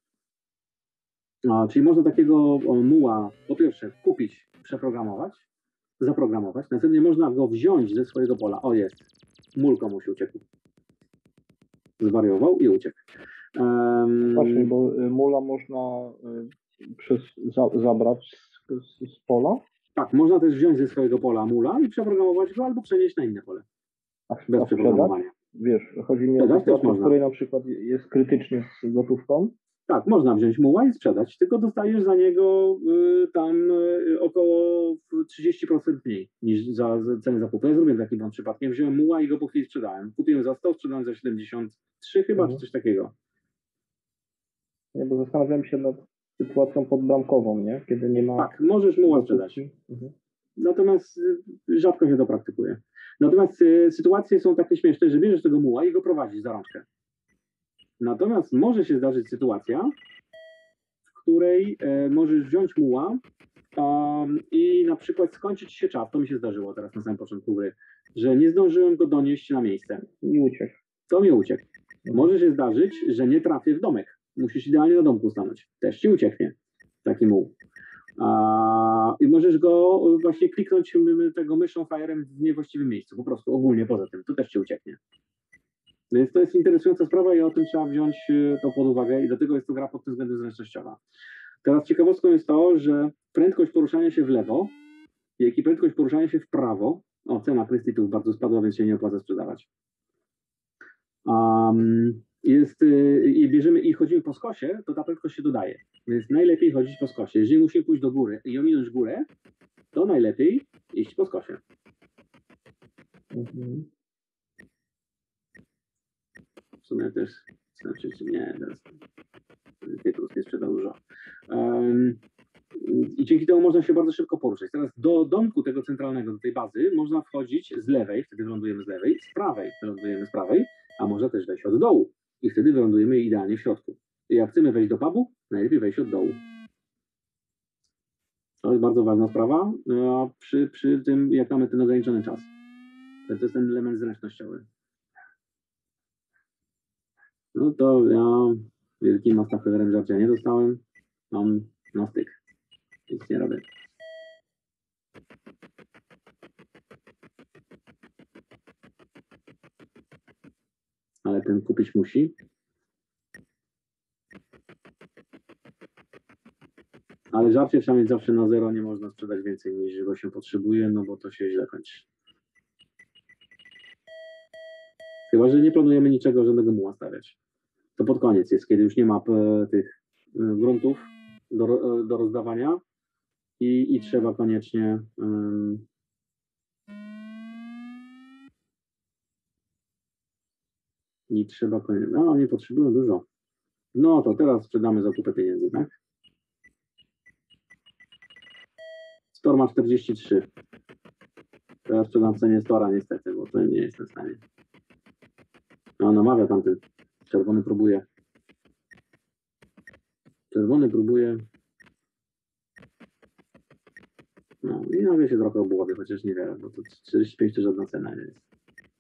a, czyli można takiego o, muła po pierwsze kupić, przeprogramować, zaprogramować. Następnie można go wziąć ze swojego pola. O, jest. Mól komuś uciekł. Zwariował i uciekł. Um, Właśnie, bo y, mula można y, przez, za, zabrać z, z, z pola. tak, można też wziąć ze swojego pola mula i przeprogramować go albo przenieść na inne pole. A, Bez a sprzedać? przeprogramowania. Wiesz, chodzi mi o Sprzedać też sytuację, w można. której na przykład jest krytycznie z gotówką. Tak, można wziąć muła i sprzedać, tylko dostajesz za niego y, tam y, około trzydzieści procent mniej niż za, za cenę zakupu. Ja zrobiłem taki błąd przypadkiem. Wziąłem muła i go po chwili sprzedałem. Kupiłem za sto, sprzedałem za siedemdziesiąt trzy chyba, Mhm. czy coś takiego. Nie, bo zastanawiam się nad sytuacją podbramkową, nie? Kiedy nie ma... Tak, możesz muła sprzedać. Mhm. Natomiast y, rzadko się to praktykuje. Natomiast y, sytuacje są takie śmieszne, że bierzesz tego muła i go prowadzisz za rączkę. Natomiast może się zdarzyć sytuacja, w której e, możesz wziąć muła um, i na przykład skończyć się czas. To mi się zdarzyło teraz na samym początku gry, że nie zdążyłem go donieść na miejsce. I uciekł. To mi uciekł. Może się zdarzyć, że nie trafię w domek. Musisz idealnie na domku stanąć. Też ci ucieknie taki muł. A, I możesz go właśnie kliknąć m- tego myszą Firem w niewłaściwym miejscu. Po prostu ogólnie poza tym. To też ci ucieknie. Więc to jest interesująca sprawa i o tym trzeba wziąć y, to pod uwagę i dlatego jest to gra pod tym względem zręcznościowa. Teraz ciekawostką jest to, że prędkość poruszania się w lewo, jak i prędkość poruszania się w prawo, o, cena kredytów bardzo spadła, więc się nie opłaca sprzedawać. Um, jest, y, i bierzemy i chodzimy po skosie, to ta prędkość się dodaje. Więc najlepiej chodzić po skosie. Jeżeli musimy pójść do góry i ominąć górę, to najlepiej iść po skosie. Mhm. W sumie też, znaczy, nie, teraz Pietrus nie sprzedał dużo. Um, I dzięki temu można się bardzo szybko poruszać. Teraz do domku tego centralnego, do tej bazy, można wchodzić z lewej, wtedy wylądujemy z lewej, z prawej wylądujemy z prawej, a można też wejść od dołu i wtedy wylądujemy idealnie w środku. I jak chcemy wejść do pubu, najlepiej wejść od dołu. To jest bardzo ważna sprawa, a przy, przy tym, jak mamy ten ograniczony czas. To jest ten element zręcznościowy. No to ja wielkim mastaferem żarcia nie dostałem. Mam na styk. Nic nie robię. Ale ten kupić musi. Ale żarcie trzeba mieć zawsze na zero. Nie można sprzedać więcej niż go się potrzebuje, no bo to się źle kończy. Chyba że nie planujemy niczego, żadnego muła stawiać. To pod koniec jest, kiedy już nie ma p- tych y, gruntów do, ro- do rozdawania i, i trzeba koniecznie ym, i trzeba koniecznie, no nie potrzebują dużo. No to teraz sprzedamy za kupę pieniędzy, tak? Store ma czterdzieści trzy. Teraz sprzedam w cenie Stora niestety, bo to nie jestem w stanie. No namawia tamten. Czerwony próbuje. Czerwony próbuje. No i nagle się trochę obłowie, chociaż niewiele, bo to czterdzieści pięć to żadna cena nie jest.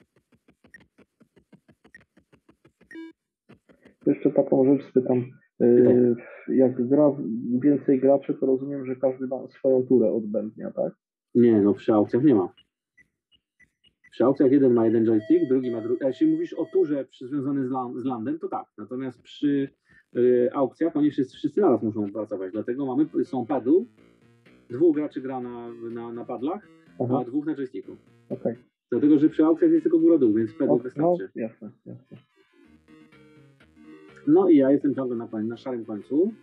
Jeszcze taką rzecz spytam. Yy, jak gra więcej graczy, to rozumiem, że każdy ma swoją turę odbędnia, tak? Nie, no przy aukcjach nie ma. Przy aukcjach jeden ma jeden joystick, drugi ma drugi. Jeśli mówisz o turze przy, związanej z, land, z landem, to tak. Natomiast przy y, aukcjach oni wszyscy, wszyscy naraz muszą pracować. Dlatego mamy, są paddle dwóch graczy gra na, na, na padlach, Aha, a dwóch na joysticku. okej. Dlatego, że przy aukcjach jest tylko góra-dół, więc pedał Ok, No, wystarczy. jasne, jasne. No i ja jestem ciągle na, koń, na szarym końcu.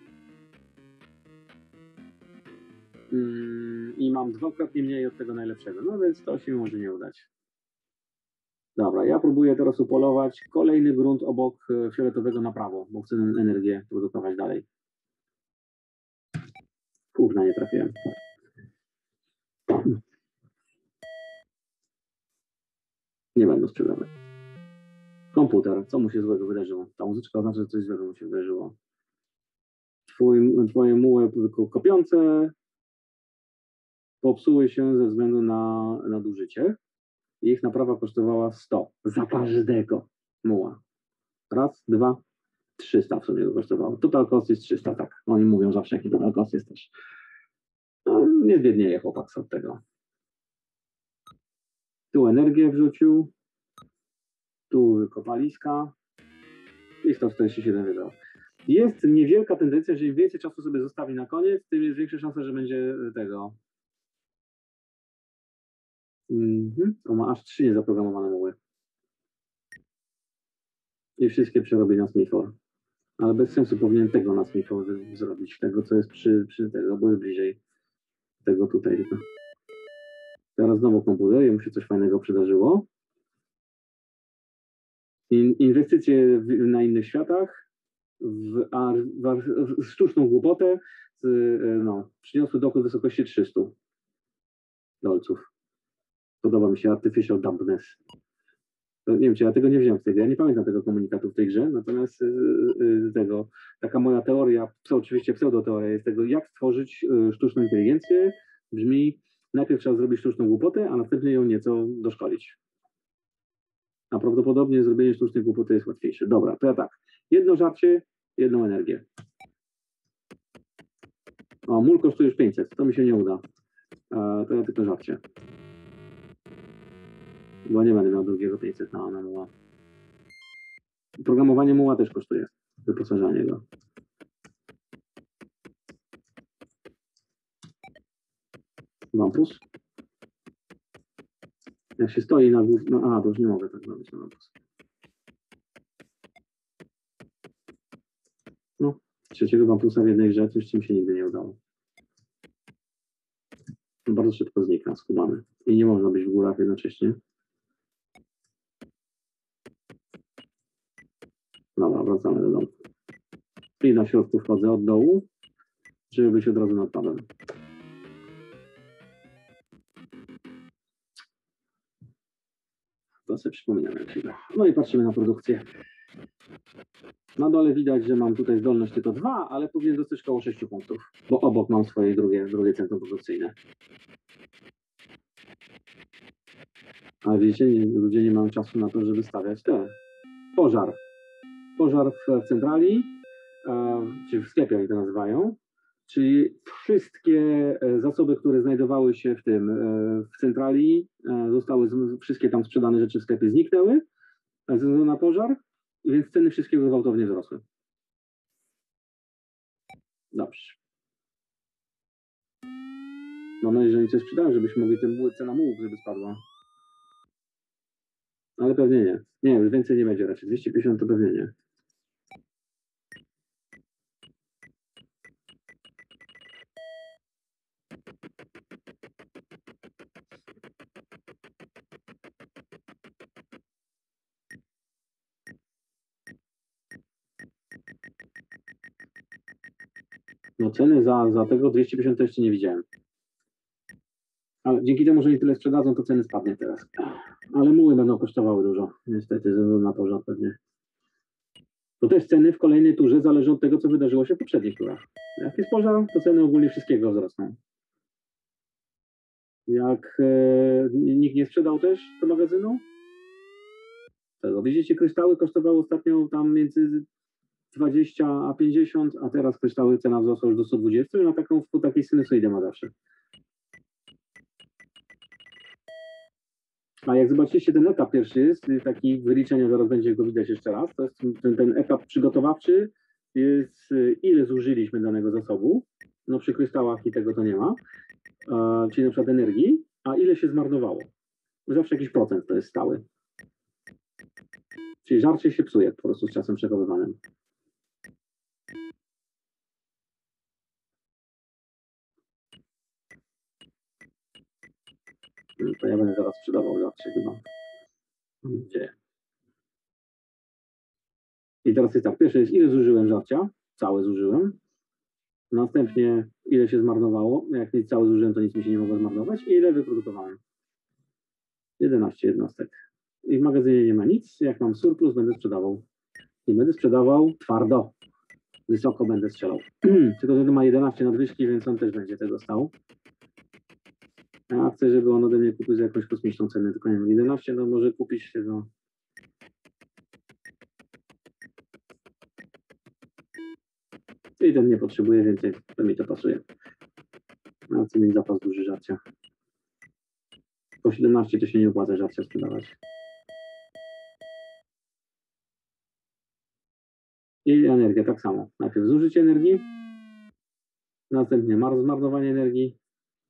Mm, I mam dwukrotnie mniej od tego najlepszego, no więc to się może nie udać. Dobra, ja próbuję teraz upolować kolejny grunt obok e, fioletowego na prawo, bo chcę energię produkować dalej. Kurna, nie trafiłem. Nie będę sprzedawać. Komputer, co mu się złego wydarzyło? Ta muzyczka oznacza, że coś złego mu się wydarzyło. Twój, twoje muły kopiące popsuły się ze względu na nadużycie. Ich naprawa kosztowała sto za każdego muła. Raz, dwa, trzysta w sumie go kosztowało. Total cost jest trzysta, tak. Oni mówią zawsze, jaki total cost jest też. No, nie zbiednieje chłopak od tego. Tu energię wrzucił. Tu kopaliska. I sto czterdzieści siedem wydał. Jest niewielka tendencja, że im więcej czasu sobie zostawi na koniec, tym jest większa szansa, że będzie tego. Mhm. On ma aż trzy niezaprogramowane muły. I wszystkie przerobi na Smifor. Ale bez sensu powinien tego na Smifor zrobić. Tego, co jest przy, przy tego, bo jest bliżej tego tutaj. Teraz znowu komputer, jemu się coś fajnego przydarzyło. In, inwestycje w, na innych światach, w, a, w, w sztuczną głupotę z, no, przyniosły dochód w wysokości trzysta dolców. Podoba mi się Artificial Dumbness. To nie wiem, czy ja tego nie wziąłem z tego. Ja nie pamiętam tego komunikatu w tej grze, natomiast z tego, taka moja teoria, oczywiście pseudoteoria jest tego, jak stworzyć sztuczną inteligencję, brzmi, najpierw trzeba zrobić sztuczną głupotę, a następnie ją nieco doszkolić. A prawdopodobnie zrobienie sztucznej głupoty jest łatwiejsze. Dobra, to ja tak. Jedno żarcie, jedną energię. O, mól kosztuje już pięćset, to mi się nie uda. E, to ja tylko żarcie. Bo nie będę miał drugiego pięćset na, na muła. Programowanie muła też kosztuje. Wyposażanie go. Wampus. Jak się stoi na górze. No, a, to już nie mogę tak robić na wampus. No, trzeciego wampusa w jednej grze, coś czym się nigdy nie udało. Bardzo szybko znika, skubany. I nie można być w górach jednocześnie. Dobra, wracamy do domu. I na środku wchodzę od dołu, żeby być od razu nad padem. To sobie przypominam jak chwilę. No i patrzymy na produkcję. Na dole widać, że mam tutaj zdolność tylko dwa, ale powinien dostać około sześciu punktów, bo obok mam swoje drugie, drugie centrum produkcyjne. Ale widzicie, nie, ludzie nie mają czasu na to, żeby stawiać te. Pożar. Pożar w, w centrali, e, czy w sklepie, jak to nazywają. Czyli wszystkie e, zasoby, które znajdowały się w tym, e, w centrali, e, zostały, z, wszystkie tam sprzedane rzeczy w sklepie zniknęły ze względu na pożar, więc ceny wszystkiego gwałtownie wzrosły. Dobrze. Mam nadzieję, że oni coś sprzedają, żebyśmy mogli ten cena mułów, żeby spadła. Ale pewnie nie. Nie, już więcej nie będzie raczej. dwieście pięćdziesiąt to pewnie nie. No ceny za, za tego dwieście pięćdziesiąt to jeszcze nie widziałem. Ale dzięki temu, że oni tyle sprzedadzą, to ceny spadnie teraz. Ale muły będą kosztowały dużo. Niestety, ze względu na pożar pewnie. To też ceny w kolejnej turze zależą od tego, co wydarzyło się w poprzednich turach. Jak jest pożar, to ceny ogólnie wszystkiego wzrosną. Jak e, nikt nie sprzedał też do magazynu, tego. Widzicie, kryształy kosztowały ostatnio tam między dwadzieścia a pięćdziesiąt, a teraz kryształy cena wzrosła już do sto dwadzieścia i na taką, po takiej sinusoidę ma zawsze. A jak zobaczycie, ten etap pierwszy jest taki wyliczenia, zaraz będzie go widać jeszcze raz, to jest ten, ten etap przygotowawczy, jest ile zużyliśmy danego zasobu, no przy kryształach i tego to nie ma, e, czyli na przykład energii, a ile się zmarnowało. Zawsze jakiś procent to jest stały. Czyli żarcie się psuje po prostu z czasem przechowywanym. To ja będę teraz sprzedawał żarcie chyba. Gdzie? I teraz jest tak, pierwsze jest ile zużyłem żarcia, całe zużyłem. Następnie ile się zmarnowało, jak nic całe zużyłem, to nic mi się nie mogło zmarnować i ile wyprodukowałem. jedenaście jednostek. I w magazynie nie ma nic, jak mam surplus, będę sprzedawał. I będę sprzedawał twardo. Wysoko będę strzelał. Tylko, że to ma jedenaście nadwyżki, więc on też będzie tego stał. Ja chcę, żeby on ode mnie kupił za jakąś kosmiczną cenę, tylko nie wiem, jedenaście, no może kupić tego. I ten nie potrzebuje więcej, to mi to pasuje. Ja chcę mieć zapas duży żarcia. Po siedemnaście to się nie opłaca żarcia sprzedawać. I energia tak samo. Najpierw zużycie energii, następnie mar- zmarnowanie energii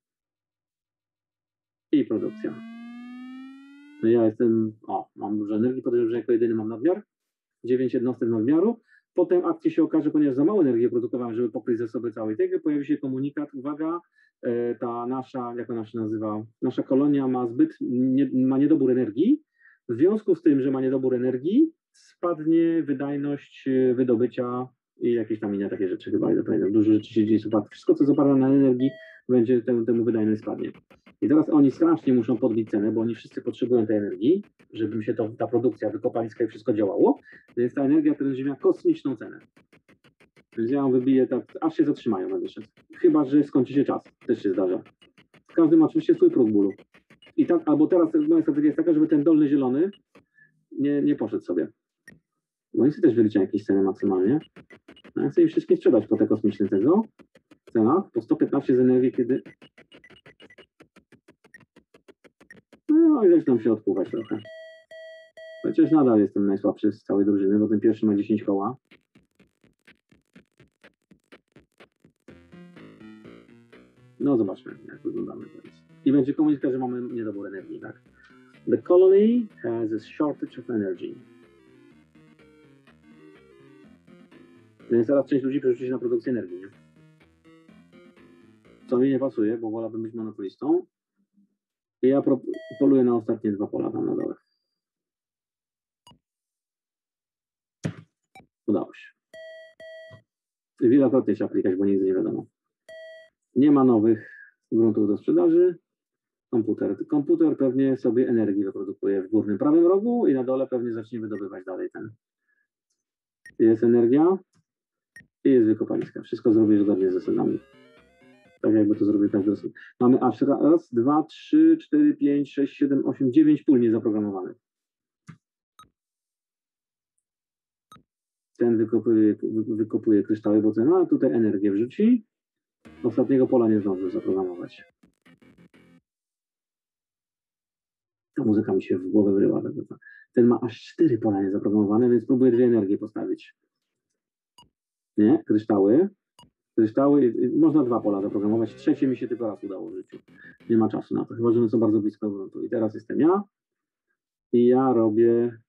i produkcja. No ja jestem, o, mam dużo energii, podejrzewam, że jako jedyny mam nadmiar. dziewięć jednostek nadmiaru. Potem akcji się okaże, ponieważ za mało energii produkowałem, żeby pokryć zasoby całej tego, pojawi się komunikat, uwaga, e, ta nasza, jak ona się nazywa, nasza kolonia ma zbyt, nie, ma niedobór energii. W związku z tym, że ma niedobór energii, spadnie wydajność e, wydobycia i jakieś tam inne takie rzeczy chyba, ile pamiętam, dużo rzeczy się dzieje, spadnie. Wszystko, co jest oparte na energii, będzie temu, temu wydajność spadnie. I teraz oni strasznie muszą podbić cenę, bo oni wszyscy potrzebują tej energii, żeby mi się to, ta produkcja, wykopaliska i wszystko działało. Więc ta energia to będzie miała kosmiczną cenę. Więc ja ją wybiję tak, aż się zatrzymają będę szedł. Chyba że skończy się czas. Też się zdarza. Każdy ma oczywiście swój próg bólu. I tak, albo teraz moja strategia jest taka, żeby ten dolny zielony nie, nie poszedł sobie. Bo oni sobie też wyliczają jakieś ceny maksymalnie. A ja chcę im wszystkim sprzedać po te kosmiczne tego. Cena po sto piętnaście z energii, kiedy... No i zaczynam się odpływać trochę. Chociaż nadal jestem najsłabszy z całej drużyny, bo ten pierwszy ma dziesięć koła. No zobaczmy, jak wyglądamy teraz. I będzie komunikat, że mamy niedobór energii, tak? The colony has a shortage of energy. Więc teraz część ludzi przerzuci się na produkcję energii, nie? Co mi nie pasuje, bo wolałbym być monopolistą. I ja pro- poluję na ostatnie dwa pola tam na dole. Udało się. Wielokrotnie trzeba klikać, bo nigdy nie wiadomo. Nie ma nowych gruntów do sprzedaży. Komputer. Komputer pewnie sobie energii wyprodukuje w górnym prawym rogu i na dole pewnie zacznie wydobywać dalej ten. Jest energia i jest wykopaliska. Wszystko zrobię zgodnie z zasadami. Tak jakby to zrobił każdy osób. Mamy aż raz, dwa, trzy, cztery, pięć, sześć, siedem, osiem, dziewięć pól niezaprogramowanych. Ten wykopuje, wykopuje kryształy, bo ten, a tutaj energię wrzuci. Ostatniego pola nie zdążył zaprogramować. Ta muzyka mi się w głowę wyryła. Ten ma aż cztery pola niezaprogramowane, więc próbuję dwie energie postawić. Nie, kryształy. Kryształy, można dwa pola zaprogramować. Trzecie mi się tylko raz udało w życiu. Nie ma czasu na to, chyba że one są bardzo blisko gruntu. I teraz jestem ja. I ja robię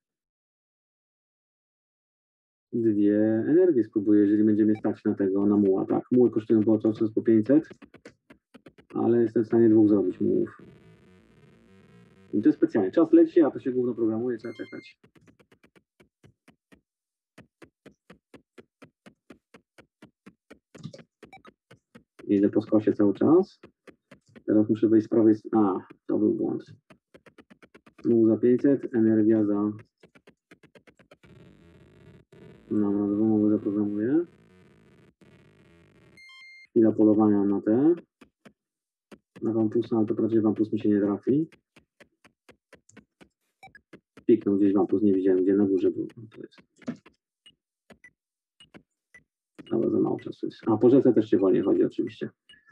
dwie energie spróbuję, jeżeli będziemy stać na tego, na muła. Tak, muły kosztują po czas po pięćset, ale jestem w stanie dwóch zrobić mułów. I to jest specjalnie. Czas leci, a to się główno programuje, trzeba czekać. Idę po skosie cały czas. Teraz muszę wejść z prawej strony. A, to był błąd. Muł za pięćset, energia za... No, na dwa muły zaprogramuję. Chwila polowania na te. Na wampusa, ale to prawie wampus mi się nie trafi. Piknął gdzieś wampus, nie widziałem gdzie, na górze był. To jest. Ale za mało czasu jest. A po rzece też się wolniej chodzi oczywiście.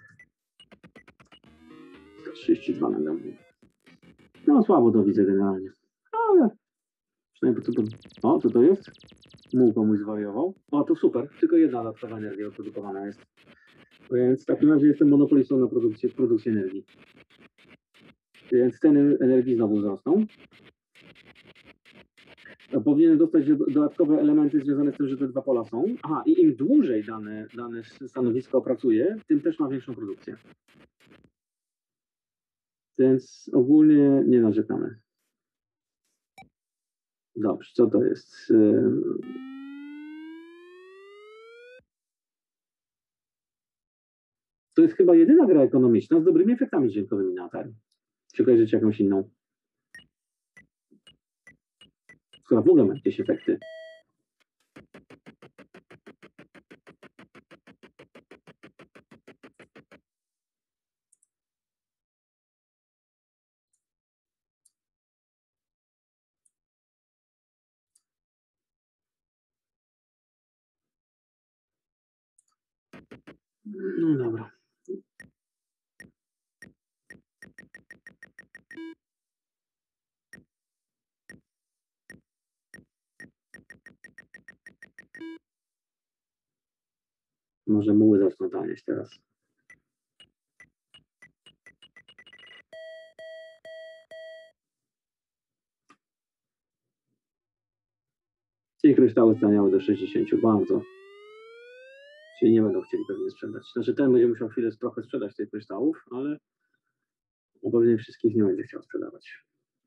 trzydzieści dwa na dół. No słabo to widzę generalnie. Ale przynajmniej po co to... O, co to jest? Muł komuś zwariował. O, to super. Tylko jedna dodatkowa energia wyprodukowana jest. Więc w takim razie jestem monopolistą na produkcję, produkcję energii. Więc ceny energii znowu wzrosną. Powinien dostać dodatkowe elementy związane z tym, że te dwa pola są. Aha, i im dłużej dane, dane stanowisko pracuje, tym też ma większą produkcję. Więc ogólnie nie narzekamy. Dobrze, co to jest? To jest chyba jedyna gra ekonomiczna z dobrymi efektami dźwiękowymi na Atari. Czy kojarzycie jakąś inną? Która w ogóle ma jakieś efekty. No dobra. Może muły zaczną tanieć teraz. Czyli kryształy staniały do sześćdziesięciu, bardzo. Czyli nie będą chcieli pewnie sprzedać. Znaczy ten będzie musiał chwilę trochę sprzedać tych kryształów, ale pewnie wszystkich nie będzie chciał sprzedawać.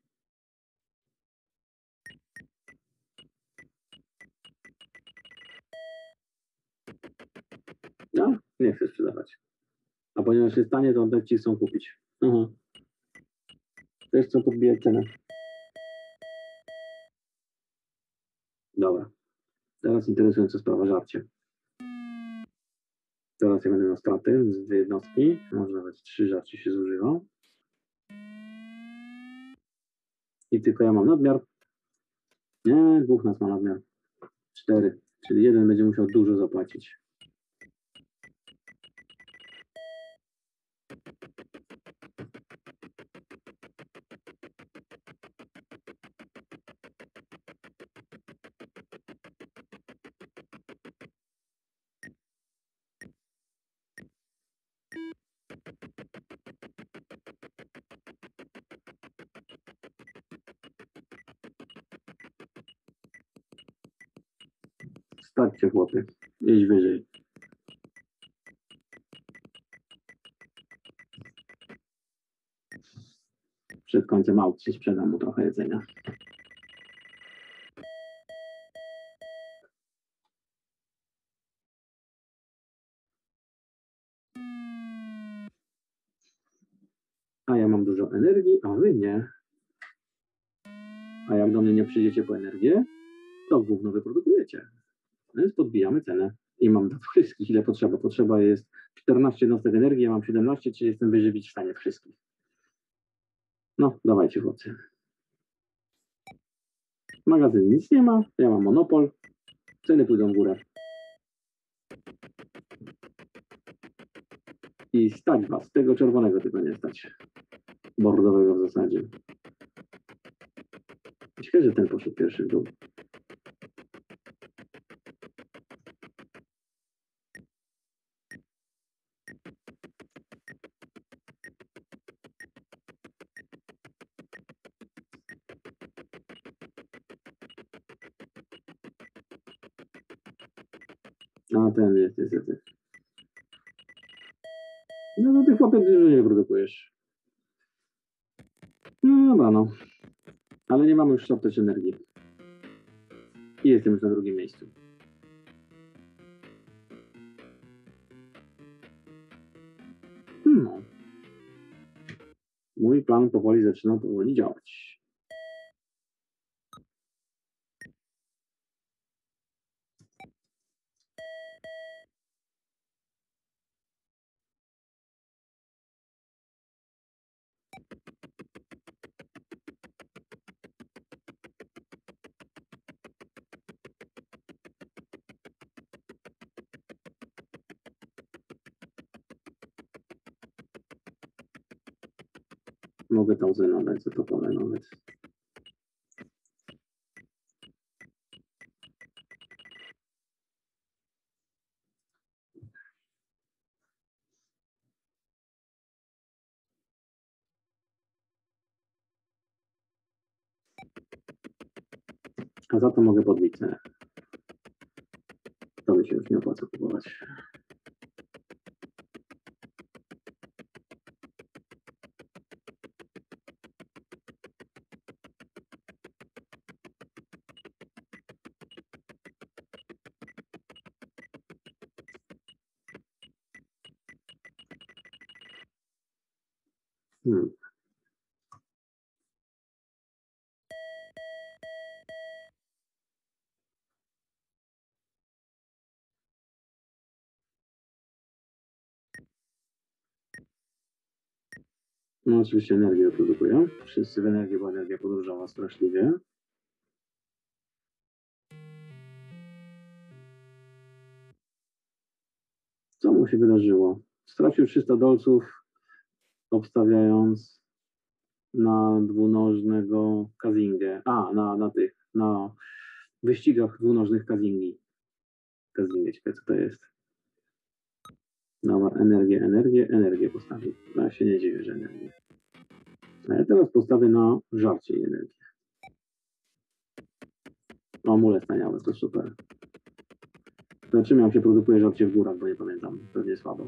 No, nie chce sprzedawać. A ponieważ jest tanie, to on ci chcą kupić. Aha. Też chcą podbijać cenę. Dobra. Teraz interesująca sprawa, żarcie. Teraz ja będę miał straty z dwie jednostki, może nawet trzy żarcie się zużywa. I tylko ja mam nadmiar. Nie, dwóch nas ma nadmiar. Cztery. Czyli jeden będzie musiał dużo zapłacić. Starcie, chłopie. Idź wyżej. Przed końcem aukcji sprzedam mu trochę jedzenia. A ja mam dużo energii, a wy nie. A jak do mnie nie przyjdziecie po energię, to gówno wyprodukujecie. Więc podbijamy cenę. I mam dla wszystkich ile potrzeba. Potrzeba jest czternaście jednostek energii, ja mam siedemnaście, czyli jestem wyżywić w stanie wszystkich. No, dawajcie chłopcy. Magazyn nic nie ma, ja mam monopol. Ceny pójdą w górę. I stać was. Tego czerwonego tylko nie stać. Bordowego w zasadzie. Ciekawe, że ten poszedł pierwszy w dół. A ten jest niestety. No to ty chłopie dużo nie produkujesz. No dobra, no. Ale nie mamy już szarpać energii. I jestem już na drugim miejscu. No. Mój plan powoli zaczyna powoli działać. Mogę tam nadać za to pole nawet. A za to mogę podbić cenę. To mi się już nie opłaca kupować. Hmm. No oczywiście energię produkuję. Wszyscy w energię, bo energia podróżowała straszliwie. Co mu się wydarzyło? Stracił trzysta dolców, obstawiając na dwunożnego Kazingę. A, na, na tych, na wyścigach dwunożnych Kazingi. Kazingę, ciekawe co to jest. Dobra, energię, energię, energię postawię. No, ja się nie dziwię, że energię. A ja teraz postawię na żarcie i energię. O, mule staniałe, to super. Zobaczymy, jak się produkuje żarcie w górach, bo nie pamiętam. Pewnie słabo.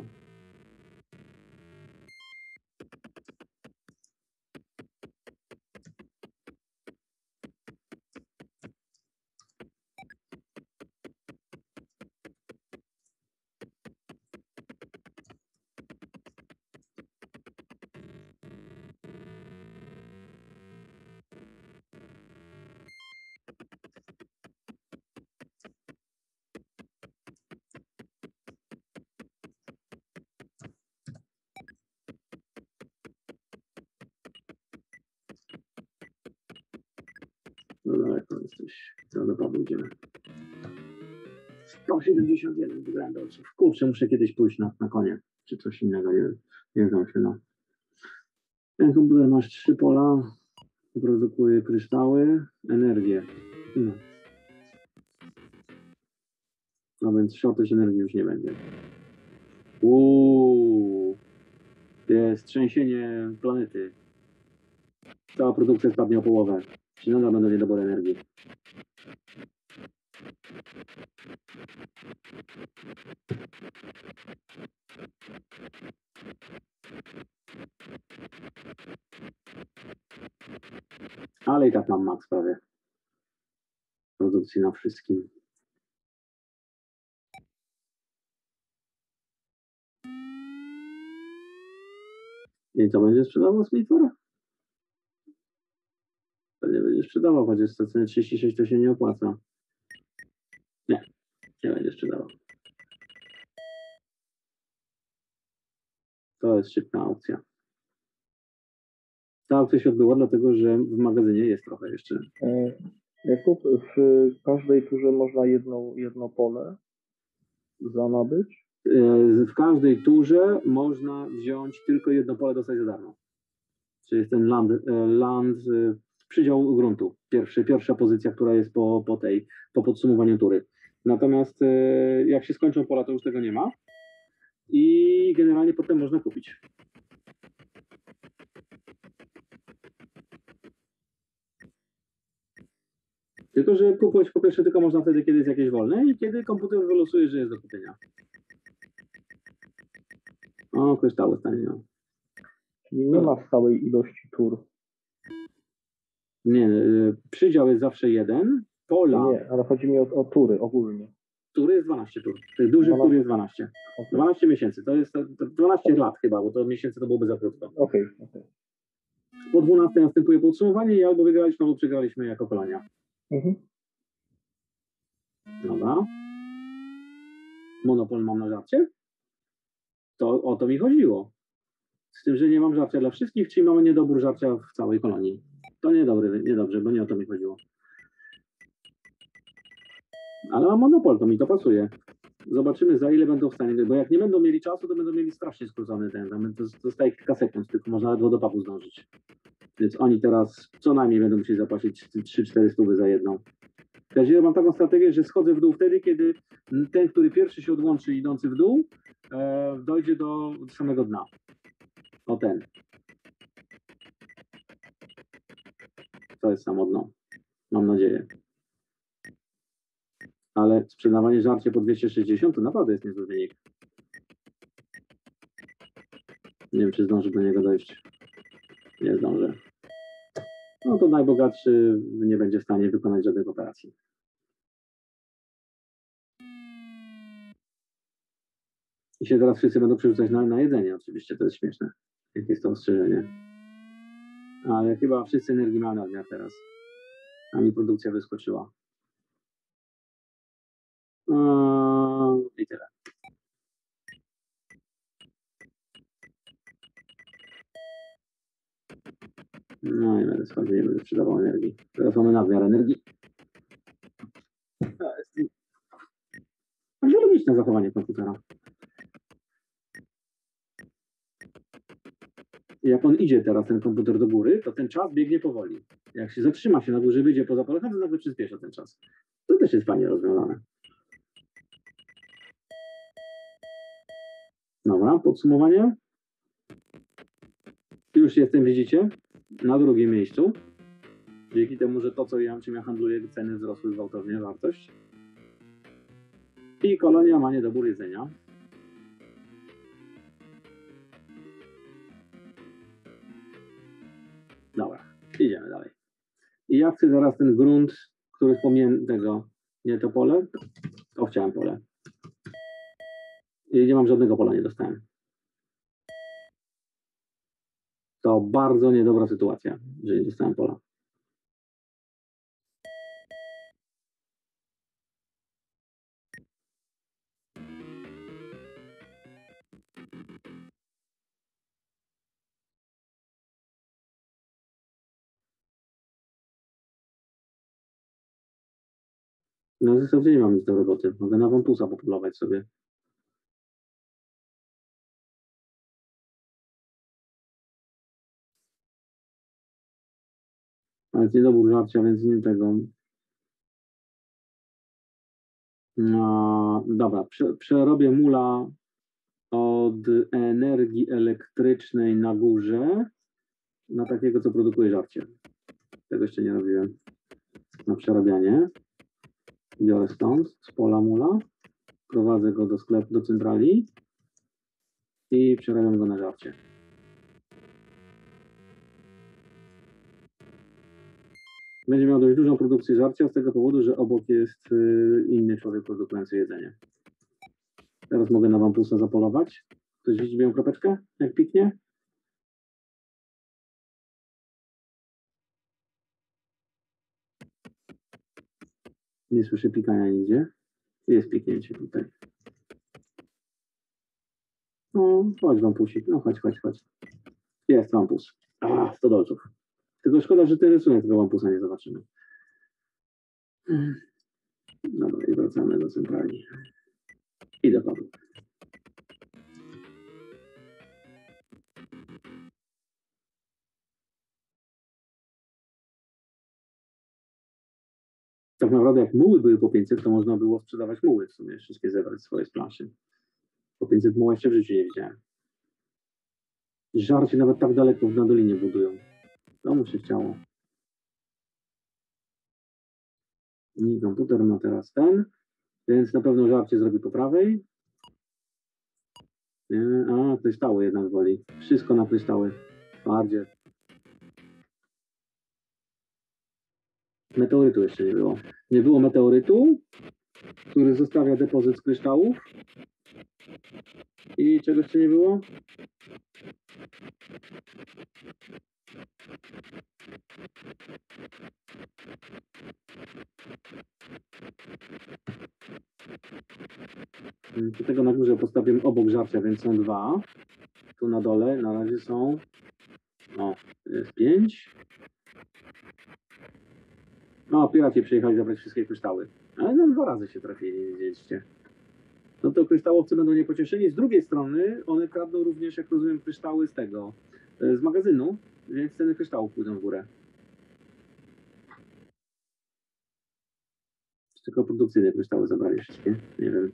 No daleko jesteś. Co do Pawła idziemy. sto siedemdziesiąt jeden wygrałem dolców. Kurczę, muszę kiedyś pójść na, na konie. Czy coś innego, nie, nie znam się na. Ten komputer masz trzy pola. Produkuje kryształy, energię. No. No więc shortage energii już nie będzie. Uuu. Jest trzęsienie planety. Cała produkcja spadnie o połowę. Czy nadal będą niedobory energii? Ale i tak mam max prawie. Produkcji na wszystkim. I co będzie sprzedawał Smitford? To nie będzie sprzedawał, chociaż za cenę trzydzieści sześć to się nie opłaca. Nie, nie będzie sprzedawał. To jest szybka aukcja. Ta aukcja się odbyła dlatego, że w magazynie jest trochę jeszcze. E, Jakub, w każdej turze można jedno, jedno pole za nabyć? E, W każdej turze można wziąć tylko jedno pole, dostać za darmo. Czyli jest ten land, e, land e, przydział gruntu. Pierwszy, pierwsza pozycja, która jest po, po tej, po podsumowaniu tury. Natomiast e, jak się skończą pola, to już tego nie ma. I generalnie potem można kupić. Tylko, że kupować po pierwsze tylko można wtedy, kiedy jest jakieś wolne i kiedy komputer wylosuje, że jest do kupienia. O, kryształy stanienia. Czyli nie ma stałej ilości tur. Nie, y, przydział jest zawsze jeden, pola, Nie, ale chodzi mi o, o tury ogólnie. tury jest dwanaście tur. Tych dużych tur jest dwanaście. Okej, dwanaście miesięcy, to jest to dwanaście lat chyba, bo to miesięcy to byłoby za krótko. okej. okej. Po dwunastej następuje podsumowanie i albo wygraliśmy, albo przegraliśmy jako Polonia. Mhm. Dobra. Monopol mam na żarcie? To o to mi chodziło. Z tym, że nie mam żarcia dla wszystkich, czyli mamy niedobór żarcia w całej kolonii. To niedobry, niedobrze, bo nie o to mi chodziło. Ale mam monopol, to mi to pasuje. Zobaczymy, za ile będą w stanie, bo jak nie będą mieli czasu, to będą mieli strasznie skrócony ten. Tam to zostaje kilka sekund, tylko można ledwo do pubu zdążyć. Więc oni teraz co najmniej będą musieli zapłacić trzy cztery stówy za jedną. Ja mam taką strategię, że schodzę w dół wtedy, kiedy ten, który pierwszy się odłączy idący w dół, e, dojdzie do samego dna. O ten. To jest samo dno. Mam nadzieję. Ale sprzedawanie żarcie po dwieście sześćdziesiąt to naprawdę jest niezły wynik. Nie wiem, czy zdążę do niego dojść. Nie zdążę. No to najbogatszy nie będzie w stanie wykonać żadnych operacji. I się teraz wszyscy będą przerzucać na, na jedzenie, oczywiście, to jest śmieszne. Jak jest to ostrzeżenie. Ale chyba wszyscy energii mają nadmiar teraz. A mi produkcja wyskoczyła. Eee, I tyle. No nie będę schodził, nie będę sprzedawał energii. Teraz mamy nadmiar energii. To jest bardzo logiczne zachowanie komputera. Jak on idzie teraz, ten komputer do góry, to ten czas biegnie powoli. Jak się zatrzyma się na górze, wyjdzie poza pole, to nagle przyspiesza ten czas. To też jest fajnie rozwiązane. Dobra, podsumowanie. Już jestem, widzicie, na drugim miejscu. Dzięki temu, że to, co ja, czym ja handluję, ceny wzrosły gwałtownie, wartość. I kolonia ma niedobór jedzenia. Dobra, idziemy dalej. I ja chcę zaraz ten grunt, który jest pomiędzy tego, nie to pole, to chciałem pole. I nie mam żadnego pola, nie dostałem. To bardzo niedobra sytuacja, że nie dostałem pola. No w zasadzie nie mam nic do roboty. Mogę na wąpusa popolować sobie. Ale jest niedobór żarcia, więc nie tego. No, dobra, prze, przerobię mula od energii elektrycznej na górze na takiego, co produkuje żarcie. Tego jeszcze nie robiłem. Na przerabianie. Biorę stąd, z pola mula. Prowadzę go do sklepu, do centrali i przerabiam go na żarcie. Będzie miał dość dużą produkcję żarcia z tego powodu, że obok jest inny człowiek produkujący jedzenie. Teraz mogę na wampusa zapolować. Ktoś widzi moją kropeczkę? Jak piknie? Nie słyszę pikania nigdzie. Jest piknięcie tutaj. No, chodź wampusik. No chodź, chodź, chodź. Jest wampus. A, sto dolców. Tylko szkoda, że ty rysunek tego wampusa nie zobaczymy. Dobra, i wracamy do centrali. I do padu. Tak naprawdę jak muły były po pięćset, to można było sprzedawać muły w sumie, wszystkie zebrać swoje z planszy. Po pięćset muła jeszcze w życiu nie widziałem. Żarcie nawet tak daleko na dolinie budują. To mu się chciało. I komputer ma teraz ten, więc na pewno żarcie zrobi po prawej. Nie, a, kryształy jednak woli. Wszystko na kryształy. Bardziej. Meteorytu jeszcze nie było. Nie było meteorytu, który zostawia depozyt z kryształów. I czego jeszcze nie było? Do tego na górze postawiłem obok żarcia, więc są dwa. Tu na dole na razie są, o, jest pięć. No, piraci przyjechali zabrać wszystkie kryształy. Ale no dwa razy się trafili, wiedzieliście. No to kryształowcy będą niepocieszeni. Z drugiej strony one kradną również, jak rozumiem, kryształy z tego, z magazynu, więc ceny kryształów pójdą w górę. Tylko produkcyjne kryształy zabrali wszystkie, nie wiem.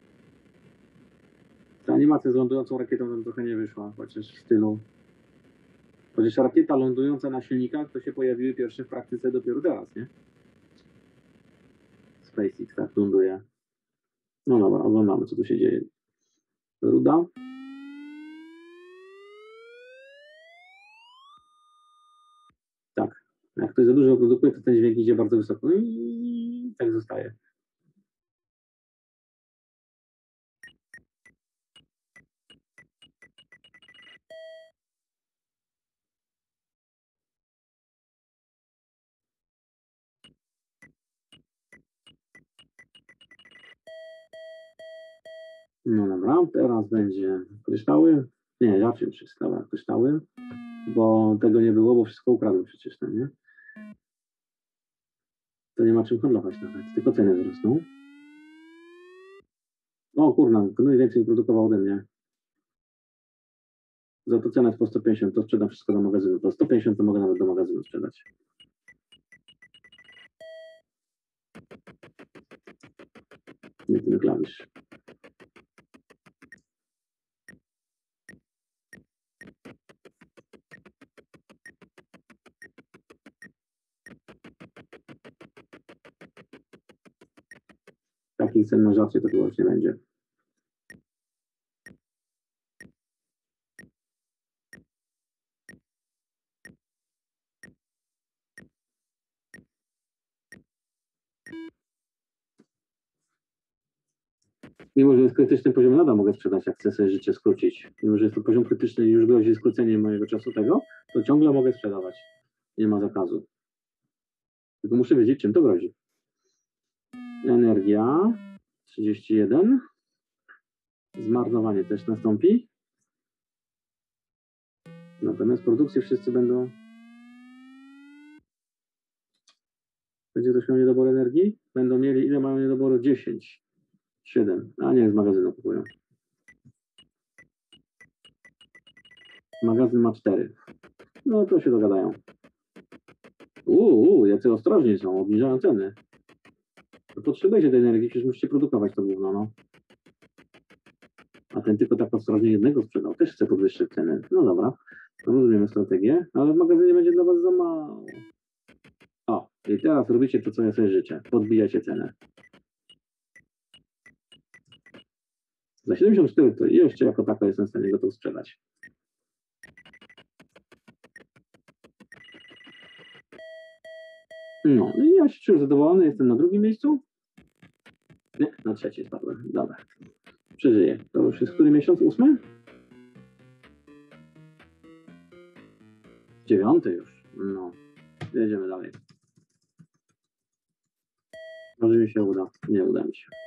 Ta animacja z lądującą rakietą tam trochę nie wyszła, chociaż w stylu. Chociaż rakieta lądująca na silnikach to się pojawiły pierwsze w praktyce dopiero teraz, nie? SpaceX, tak, ląduje. No dobra, oglądamy, co tu się dzieje. Ruda. Tak. Jak ktoś za dużo produkuje, to ten dźwięk idzie bardzo wysoko. I tak zostaje. No dobra, teraz będzie kryształy. Nie, raczej wszystko, dobra, kryształy. Bo tego nie było, bo wszystko ukradły przecież, no nie? To nie ma czym handlować nawet, tylko ceny wzrosną. O kurna, Gnój więcej produkował ode mnie. Za to cena jest po sto pięćdziesiąt, to sprzedam wszystko do magazynu. To sto pięćdziesiąt to mogę nawet do magazynu sprzedać. Nie ten klawisz. Takich cen na żarcie to chyba już nie będzie. Mimo, że jest krytycznym poziomem, nadal mogę sprzedać, jak chcę sobie życie skrócić. Mimo, że jest to poziom krytyczny i już grozi skrócenie mojego czasu tego, to ciągle mogę sprzedawać. Nie ma zakazu. Tylko muszę wiedzieć, czym to grozi. Energia trzydzieści jeden. Zmarnowanie też nastąpi. Natomiast produkcję wszyscy będą... Będzie ktoś miał niedobór energii? Będą mieli, ile mają niedoboru? dziesięć. siedem. A nie, z magazynu kupują. Magazyn ma cztery. No to się dogadają. Uuu, jacy ostrożni są, obniżają ceny. To potrzebujecie tej energii, przecież musicie produkować to gówno, no. A ten tylko tak ostrożnie jednego sprzedał, też chce podwyższyć cenę. No dobra, to rozumiemy strategię, ale w magazynie będzie dla was za mało. O, i teraz robicie to, co ja sobie życzę. Podbijacie cenę. Za siedemdziesiąt cztery to jeszcze jako tako jestem w stanie go to sprzedać. No, i ja się czuję zadowolony, jestem na drugim miejscu. Nie, na trzecie spadłem. Dobra. Przeżyję. To już jest który miesiąc? Ósmy? Dziewiąty już. No. Jedziemy dalej. Może mi się uda. Nie uda mi się.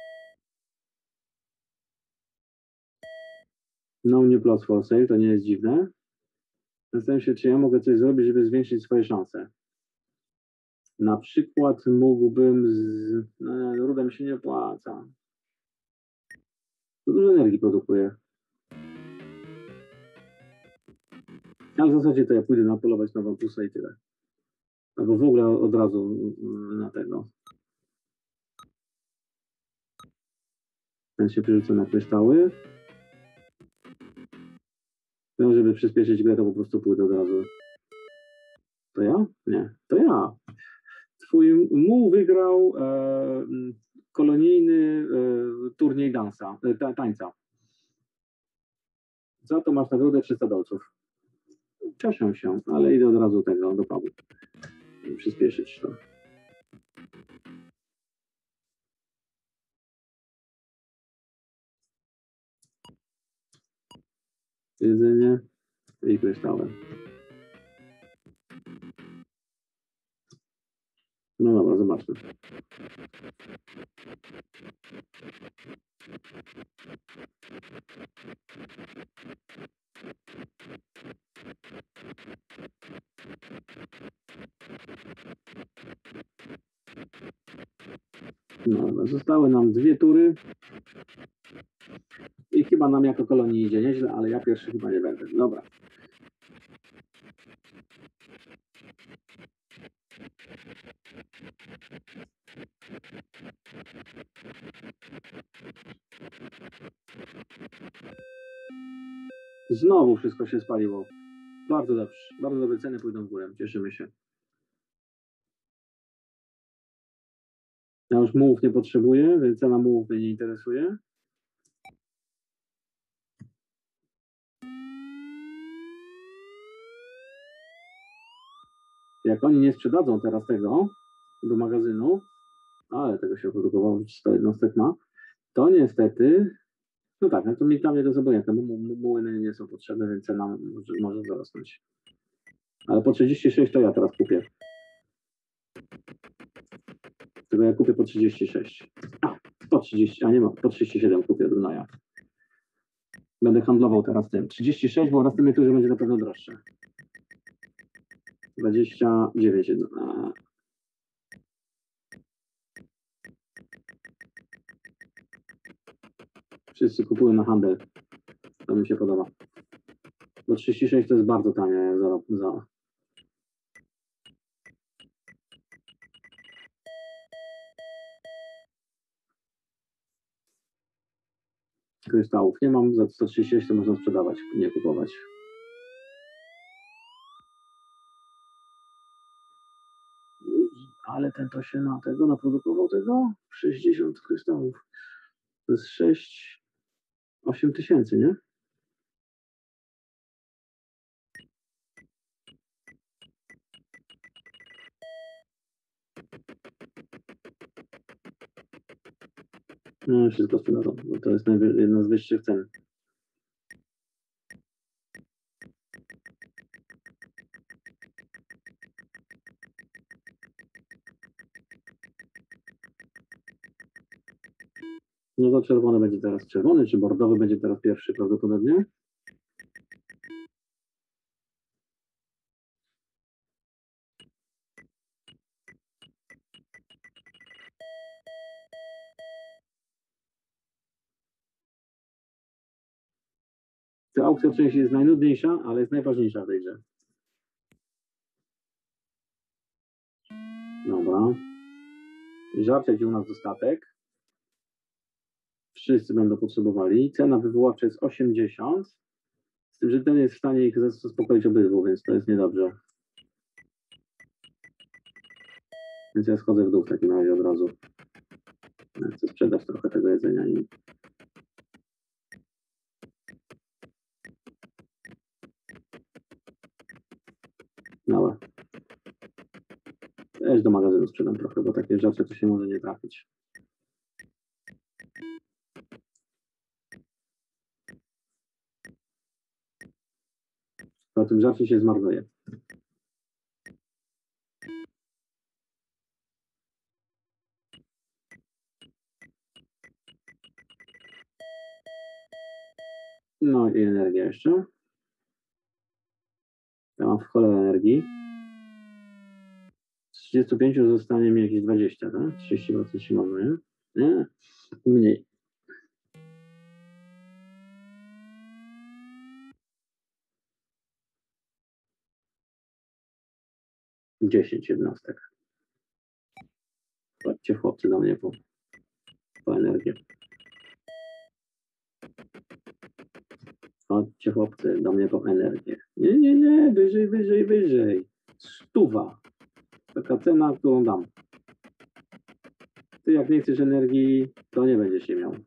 No nie plus for sale, to nie jest dziwne. Zastanawiam się, czy ja mogę coś zrobić, żeby zwiększyć swoje szanse. Na przykład mógłbym z... No, ruda mi się nie opłaca. To dużo energii produkuje. Ale w zasadzie to ja pójdę napolować na Wampusa i tyle. Albo w ogóle od razu na tego. Ten się przerzuca na kryształy. No, żeby przyspieszyć grę, to po prostu pójdę od razu. To ja? Nie, to ja. Twój muł wygrał e, kolonijny e, turniej dansa, e, ta, tańca. Za to masz nagrodę trzysta dolców. Cieszę się, ale idę od razu tego do pubu. Przyspieszyć to. Jedzenie i kryształy. No dobra, zobaczmy. No dobra, zostały nam dwie tury. I chyba nam jako kolonii idzie nieźle, ale ja pierwszy chyba nie będę. Dobra. Znowu wszystko się spaliło. Bardzo dobrze. Bardzo dobre ceny pójdą w górę. Cieszymy się. Ja już mułów nie potrzebuję, więc cena mułów mnie nie interesuje. Jak oni nie sprzedadzą teraz tego do magazynu, ale tego się produkowało, sto jednostek ma, to niestety, no tak, no to mi tam nie do zobojętne, bo muły nie są potrzebne, więc cena może, może zarosnąć. Ale po trzydzieści sześć to ja teraz kupię. Tego ja kupię po trzydzieści sześć. A, po trzydzieści, a nie ma, po trzydzieści siedem kupię od Dunaja. Będę handlował teraz tym. trzydzieści sześć, bo w następnej turze będzie na pewno droższe. dwadzieścia dziewięć. A. Wszyscy kupują na handel. To mi się podoba. Bo trzydzieści sześć to jest bardzo tanie za, za kryształów. Nie mam, za sto trzydzieści sześć to można sprzedawać, nie kupować. Ale ten to się na tego naprodukował tego sześćdziesiąt kryształów. To jest sześć, osiem tysięcy, nie? No wszystko sprzedadzą, bo to jest jedna z wyższych cen. No to czerwony będzie teraz czerwony, czy bordowy będzie teraz pierwszy prawdopodobnie. Ta aukcja część jest najnudniejsza, ale jest najważniejsza w tej grze. Dobra. Żarcia będzie u nas dostatek. Wszyscy będą potrzebowali. Cena wywoławcza jest osiemdziesiąt. Z tym, że ten jest w stanie ich zaspokoić obydwu, więc to jest niedobrze. Więc ja schodzę w dół w takim razie od razu. Ja chcę sprzedać trochę tego jedzenia i dobra. Też do magazynu sprzedam trochę, bo takie rzeczy to się może nie trafić. Po tym rzeczy się zmarnuje. No i energia jeszcze. Ja mam w cholerę energii. Z trzydziestu pięciu zostanie mi jakieś dwadzieścia, tak? trzydzieści procent się marnuje. Nie, mniej. dziesięć jednostek. Chodźcie chłopcy do mnie po, po energię. Chodźcie chłopcy do mnie po energię. Nie, nie, nie, wyżej, wyżej, wyżej. Stuwa. Taka cena, którą dam. Ty jak nie chcesz energii, to nie będziesz się miał.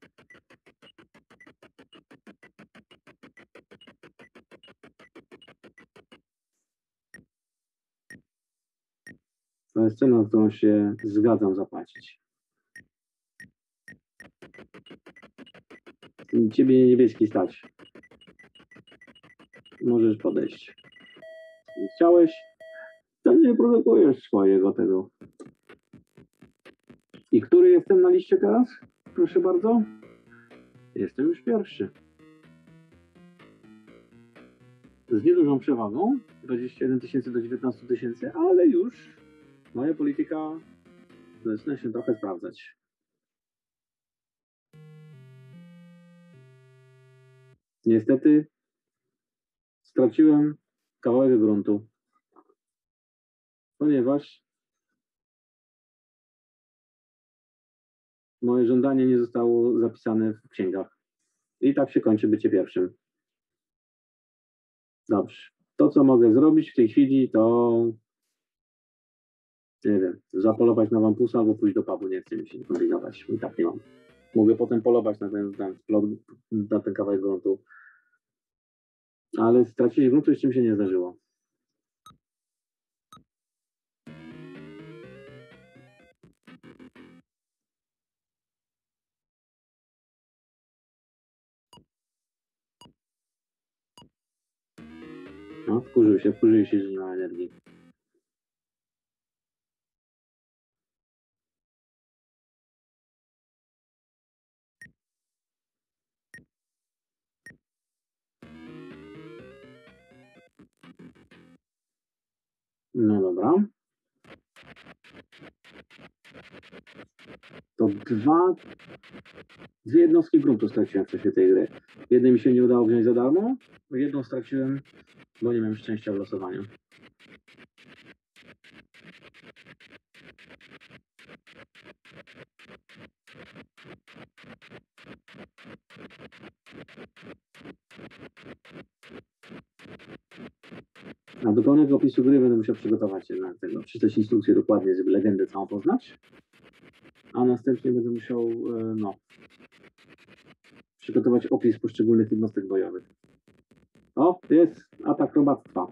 To jest cena, którą się zgadzam zapłacić. Ciebie niebieski stać. Możesz podejść. Nie chciałeś, to nie produkujesz swojego tego. I który jestem na liście teraz? Proszę bardzo. Jestem już pierwszy. Z niedużą przewagą. dwadzieścia jeden tysięcy do dziewiętnastu tysięcy, ale już moja polityka zaczyna się trochę sprawdzać. Niestety straciłem kawałek gruntu, ponieważ moje żądanie nie zostało zapisane w księgach. I tak się kończy bycie pierwszym. Dobrze. To, co mogę zrobić w tej chwili, to Nie wiem, zapolować na wampusa albo pójść do pubu, nie chcę mi się kombinować. I tak nie mam. Mogę potem polować na ten, ten, splot, na ten kawałek gruntu. Ale stracić gruntu jeszcze mi się nie zdarzyło. No, wkurzył się, wkurzył się, że nie ma energii. No dobra. To dwa, dwie jednostki gruntu straciłem w czasie tej gry. Jednej mi się nie udało wziąć za darmo, jedną straciłem, bo nie miałem szczęścia w losowaniu. A do pełnego opisu gry będę musiał przygotować się na tego, przeczytać instrukcję dokładnie, żeby legendę całą poznać. A następnie będę musiał, e, no, przygotować opis poszczególnych jednostek bojowych. O, jest atak robactwa.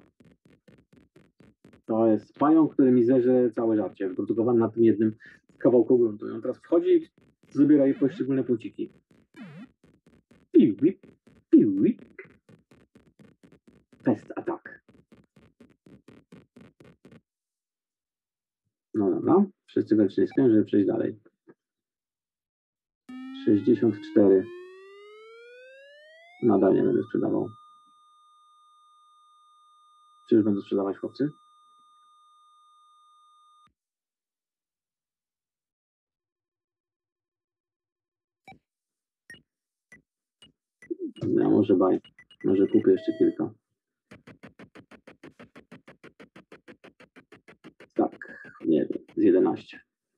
To jest pająk, który mi zeże całe żarcie, wyprodukowany na tym jednym kawałku gruntu. I on teraz wchodzi i zabiera je poszczególne punkciki. Piwi, piwi. Fest atak. No dobra, wszyscy walczyli z żeby przejść dalej. sześćdziesiąt cztery. Nadal nie będę sprzedawał. Czy już będę sprzedawać, chłopcy? Ja może baj. Może kupię jeszcze kilka. Tak, nie wiem, z jedenaście.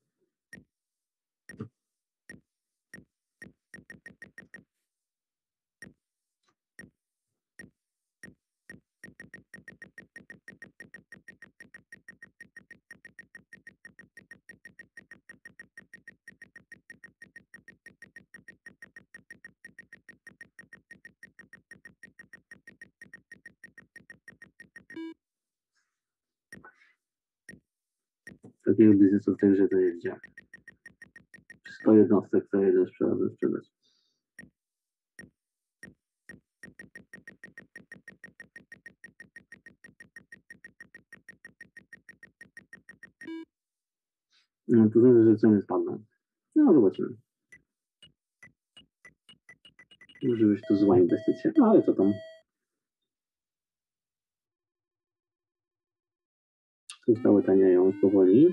Takiego biznesu w tej grze to nie widziałem. sto jednostek to jeden sprzedać, sprzedać. No to znaczy, że ceny spadną. No zobaczymy. Może być to zła inwestycja, no ale co tam. Kryształy tanieją powoli.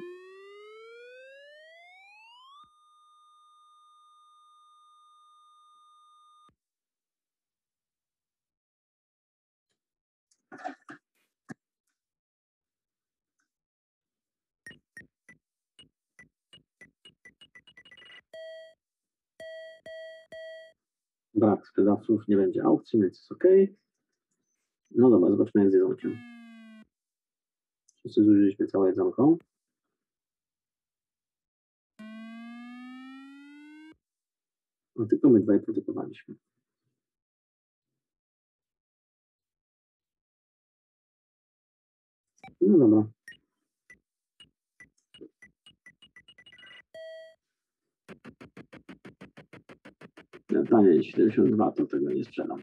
Brak sprzedawców, nie będzie aukcji, więc jest ok. No dobra, zobaczmy jak z jedzonkiem. Wszyscy zużyliśmy całe jedzonko. No tylko my dwaj produkowaliśmy. No dobra. Ja taniej siedemdziesiąt dwa, to tego nie sprzedam.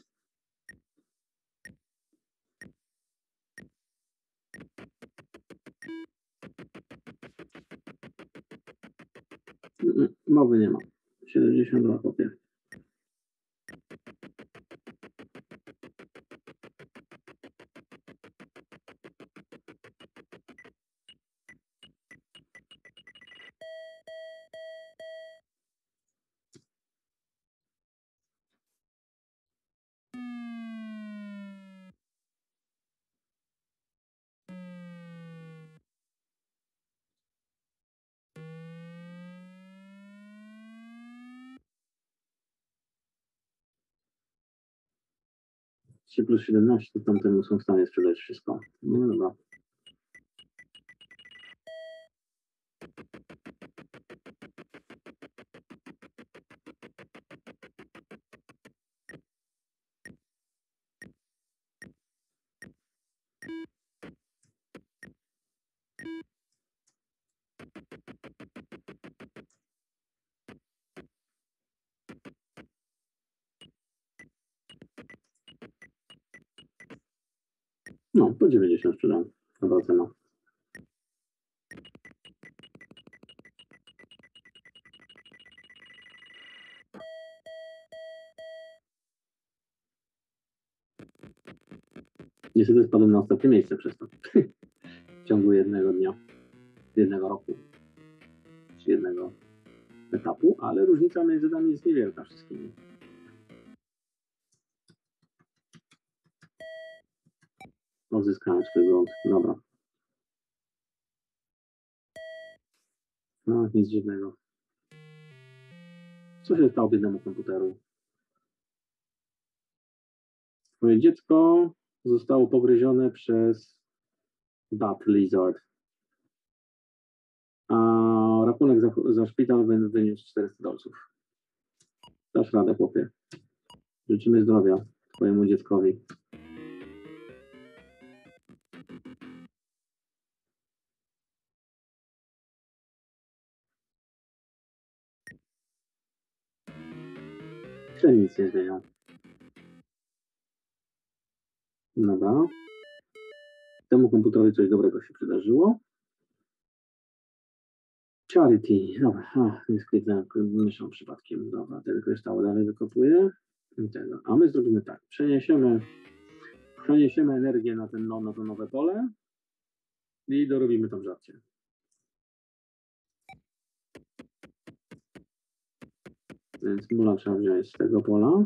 Mowy nie ma. siedemdziesiąt dwa kopię. trzy plus siedemnaście, to tamtemu są w stanie sprzedać wszystko. No dobra. No, po dziewięćdziesiąt sprzedam. Dobra cena. Niestety spadłem na ostatnie miejsce przez to. W ciągu jednego dnia, jednego roku, czy jednego etapu, ale różnica między nami jest niewielka wszystkimi. Odzyskałem swój grunt. Dobra. No, nic dziwnego. Co się stało biednemu komputeru? Moje dziecko zostało pogryzione przez Bat Lizard. A rachunek za, za szpital wy- wyniósł czterysta dolców. Dasz radę, chłopie. Życzymy zdrowia twojemu dzieckowi. Te nic nie zmienią. Dobra. Temu komputerowi coś dobrego się przydarzyło. Charity. Dobra. Ach, nie skliknąłem, myszą przypadkiem. Dobra, ten kryształ dalej wykopuję. I tego. A my zrobimy tak. Przeniesiemy, przeniesiemy energię na, ten, no, na to nowe pole i dorobimy tam żarcie. Więc mula trzeba wziąć z tego pola.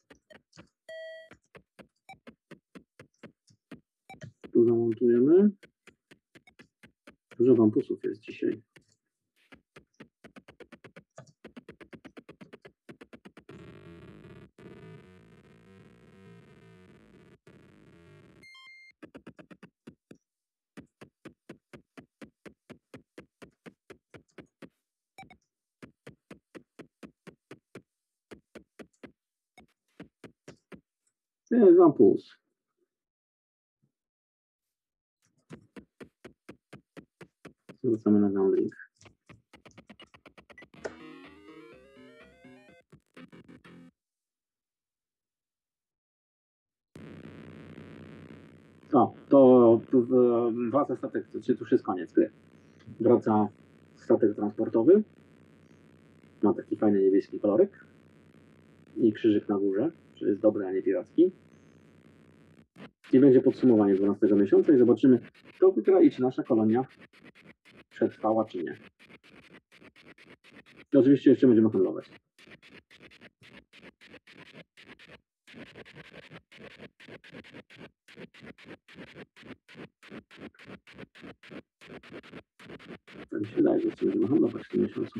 Tu zamontujemy. Dużo wampusów jest dzisiaj. Jest wampus. Wracamy na gambling. O, to, to, to wraca statek, czy to już jest koniec gry. Wraca statek transportowy. Ma taki fajny niebieski kolorek. I krzyżyk na górze, że jest dobry, a nie piracki. I będzie podsumowanie dwunastego miesiąca i zobaczymy, kto wygra i czy nasza kolonia przetrwała, czy nie. I oczywiście jeszcze będziemy handlować. Tak mi się wydaje, że jeszcze będziemy handlować w tym miesiącu.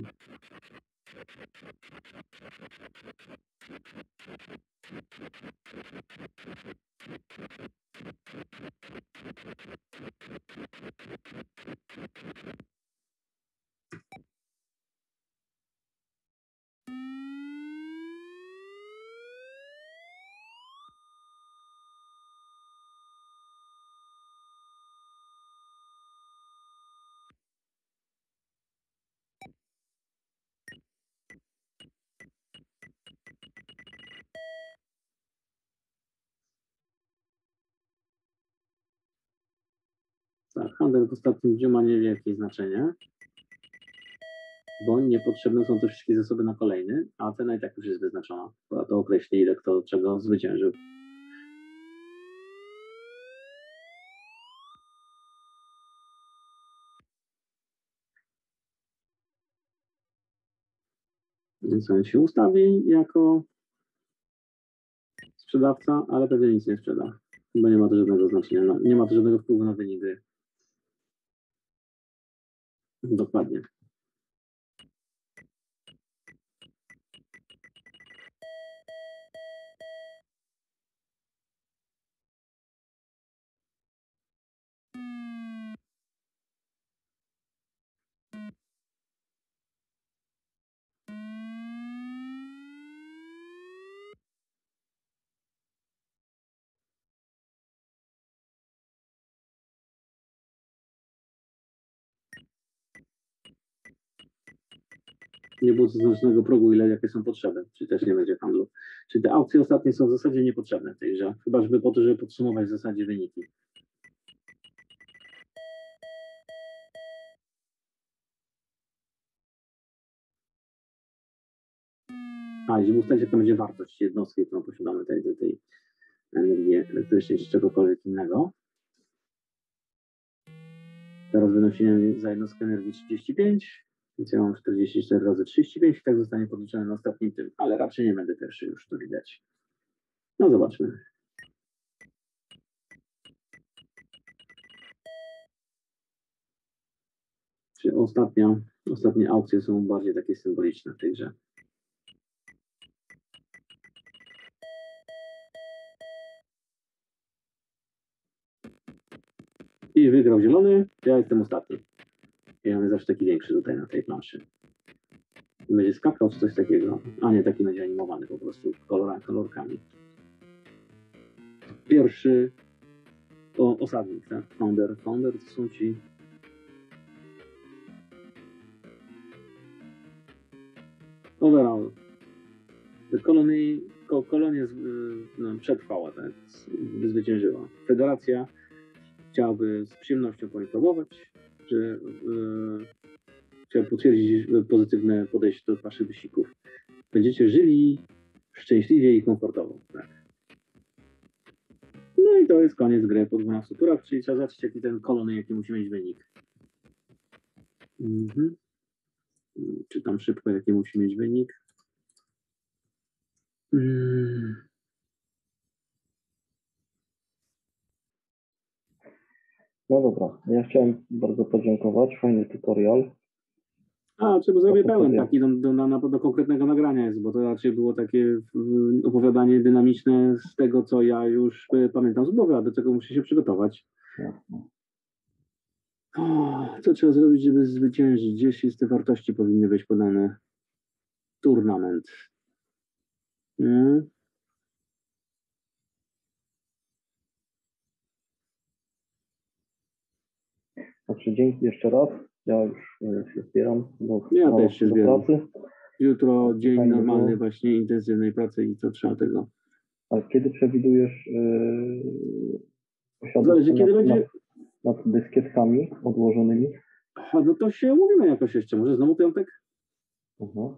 Tak, handel w ostatnim dniu ma niewielkie znaczenie, bo niepotrzebne są te wszystkie zasoby na kolejny, a cena i tak już jest wyznaczona. Bo to określi, ile kto czego zwyciężył. Więc on się ustawi jako sprzedawca, ale pewnie nic nie sprzeda, bo nie ma to żadnego znaczenia, no, nie ma to żadnego wpływu na wynik gry. Dokładnie. Nie było zaznaczonego progu, ile jakie są potrzeby, czy też nie będzie handlu. Czy te aukcje ostatnie są w zasadzie niepotrzebne w tej grze, chyba żeby po to, żeby podsumować w zasadzie wyniki. A, jeżeli ustalcie, to będzie wartość jednostki, którą posiadamy tej, tej, tej energii elektrycznej czy czegokolwiek innego. Teraz wynosi za jednostkę energii trzydzieści pięć, więc ja mam czterdzieści cztery razy trzydzieści pięć i tak zostanie podliczone na ostatnim tym, ale raczej nie będę pierwszy, już to widać. No zobaczmy. Czyli ostatnia, ostatnie aukcje są bardziej takie symboliczne w tej grze. I wygrał zielony, ja jestem ostatni. Ja mam zawsze taki większy tutaj na tej planszy. Będzie skakał czy coś takiego, a nie, taki będzie animowany po prostu kolorami, kolorkami. Pierwszy o, osadnik, tak? Founder. Founder to są ci overall. Kolonii, ko, kolonia z, no, przetrwała, tak? Zwyciężyła. Federacja chciałaby z przyjemnością poinformować, że yy, chciałbym potwierdzić pozytywne podejście do waszych wysiłków. Będziecie żyli szczęśliwie i komfortowo. Tak. No i to jest koniec gry po dwunastu turach, czyli trzeba zacząć jaki ten kolony, jaki musi mieć wynik. Mhm. Czytam szybko, jaki musi mieć wynik. Hmm. No dobra, ja chciałem bardzo podziękować, fajny tutorial. A, trzeba zrobię to pełen powiem. taki do, do, do, do konkretnego nagrania jest, bo to raczej było takie y, opowiadanie dynamiczne z tego, co ja już y, pamiętam z głowy, a do czego muszę się przygotować. Jasne. O, co trzeba zrobić, żeby zwyciężyć? Gdzieś jest te wartości powinny być podane. Turnament. Hmm. Znaczy dzięki jeszcze raz. Ja już e, się zbieram do, Ja do, też się do zbieram. pracy. Jutro dzień Fajnie normalny, było. właśnie intensywnej pracy i co trzeba tego. A kiedy przewidujesz yy, posiadać Zależy, nad, kiedy będzie. nad, nad dyskietkami odłożonymi? A no to się umówimy jakoś jeszcze. Może znowu piątek? Mhm.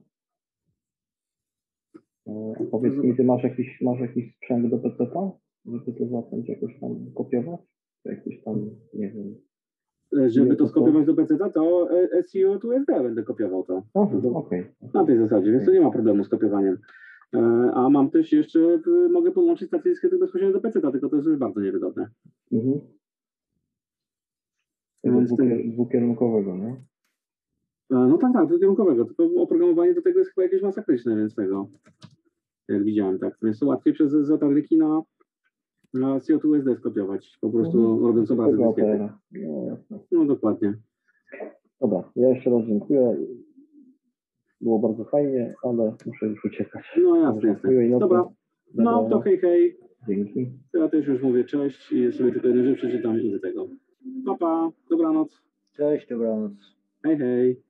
E, a powiedz mi, ty masz jakiś, masz jakiś sprzęt do P C ta, żeby to zacząć jakoś tam kopiować? Jakieś tam, nie wiem. Żeby Nie, to to skopiować do P C ta, to S E O to U S B będę kopiował to. Aha, To- okej. Na tej zasadzie, więc to nie ma problemu z kopiowaniem. E, A mam też jeszcze, y, mogę podłączyć stację dyskiety bezpośrednio do P C ta, tylko to jest już bardzo niewygodne. Mhm. Tego Więc ten- dwukier- dwukierunkowego, nie? E, No tak, tak, dwukierunkowego, tylko oprogramowanie do tego jest chyba jakieś masakryczne, więc tego, jak widziałem, tak. Więc to łatwiej przez zataryki na, na S E O to U S D skopiować, po prostu Mhm. robiąc obrazek Tego dyskiety. opera. No jasne. No dokładnie. Dobra, ja jeszcze raz dziękuję. Było bardzo fajnie, ale muszę już uciekać. No jasne, jasne. Miłej nocy. Dobra, no to hej, hej. Dzięki. Ja też już mówię cześć i sobie tylko jeden rzecz przeczytam i do tego. Pa, pa, dobranoc. Cześć, dobranoc. Hej, hej.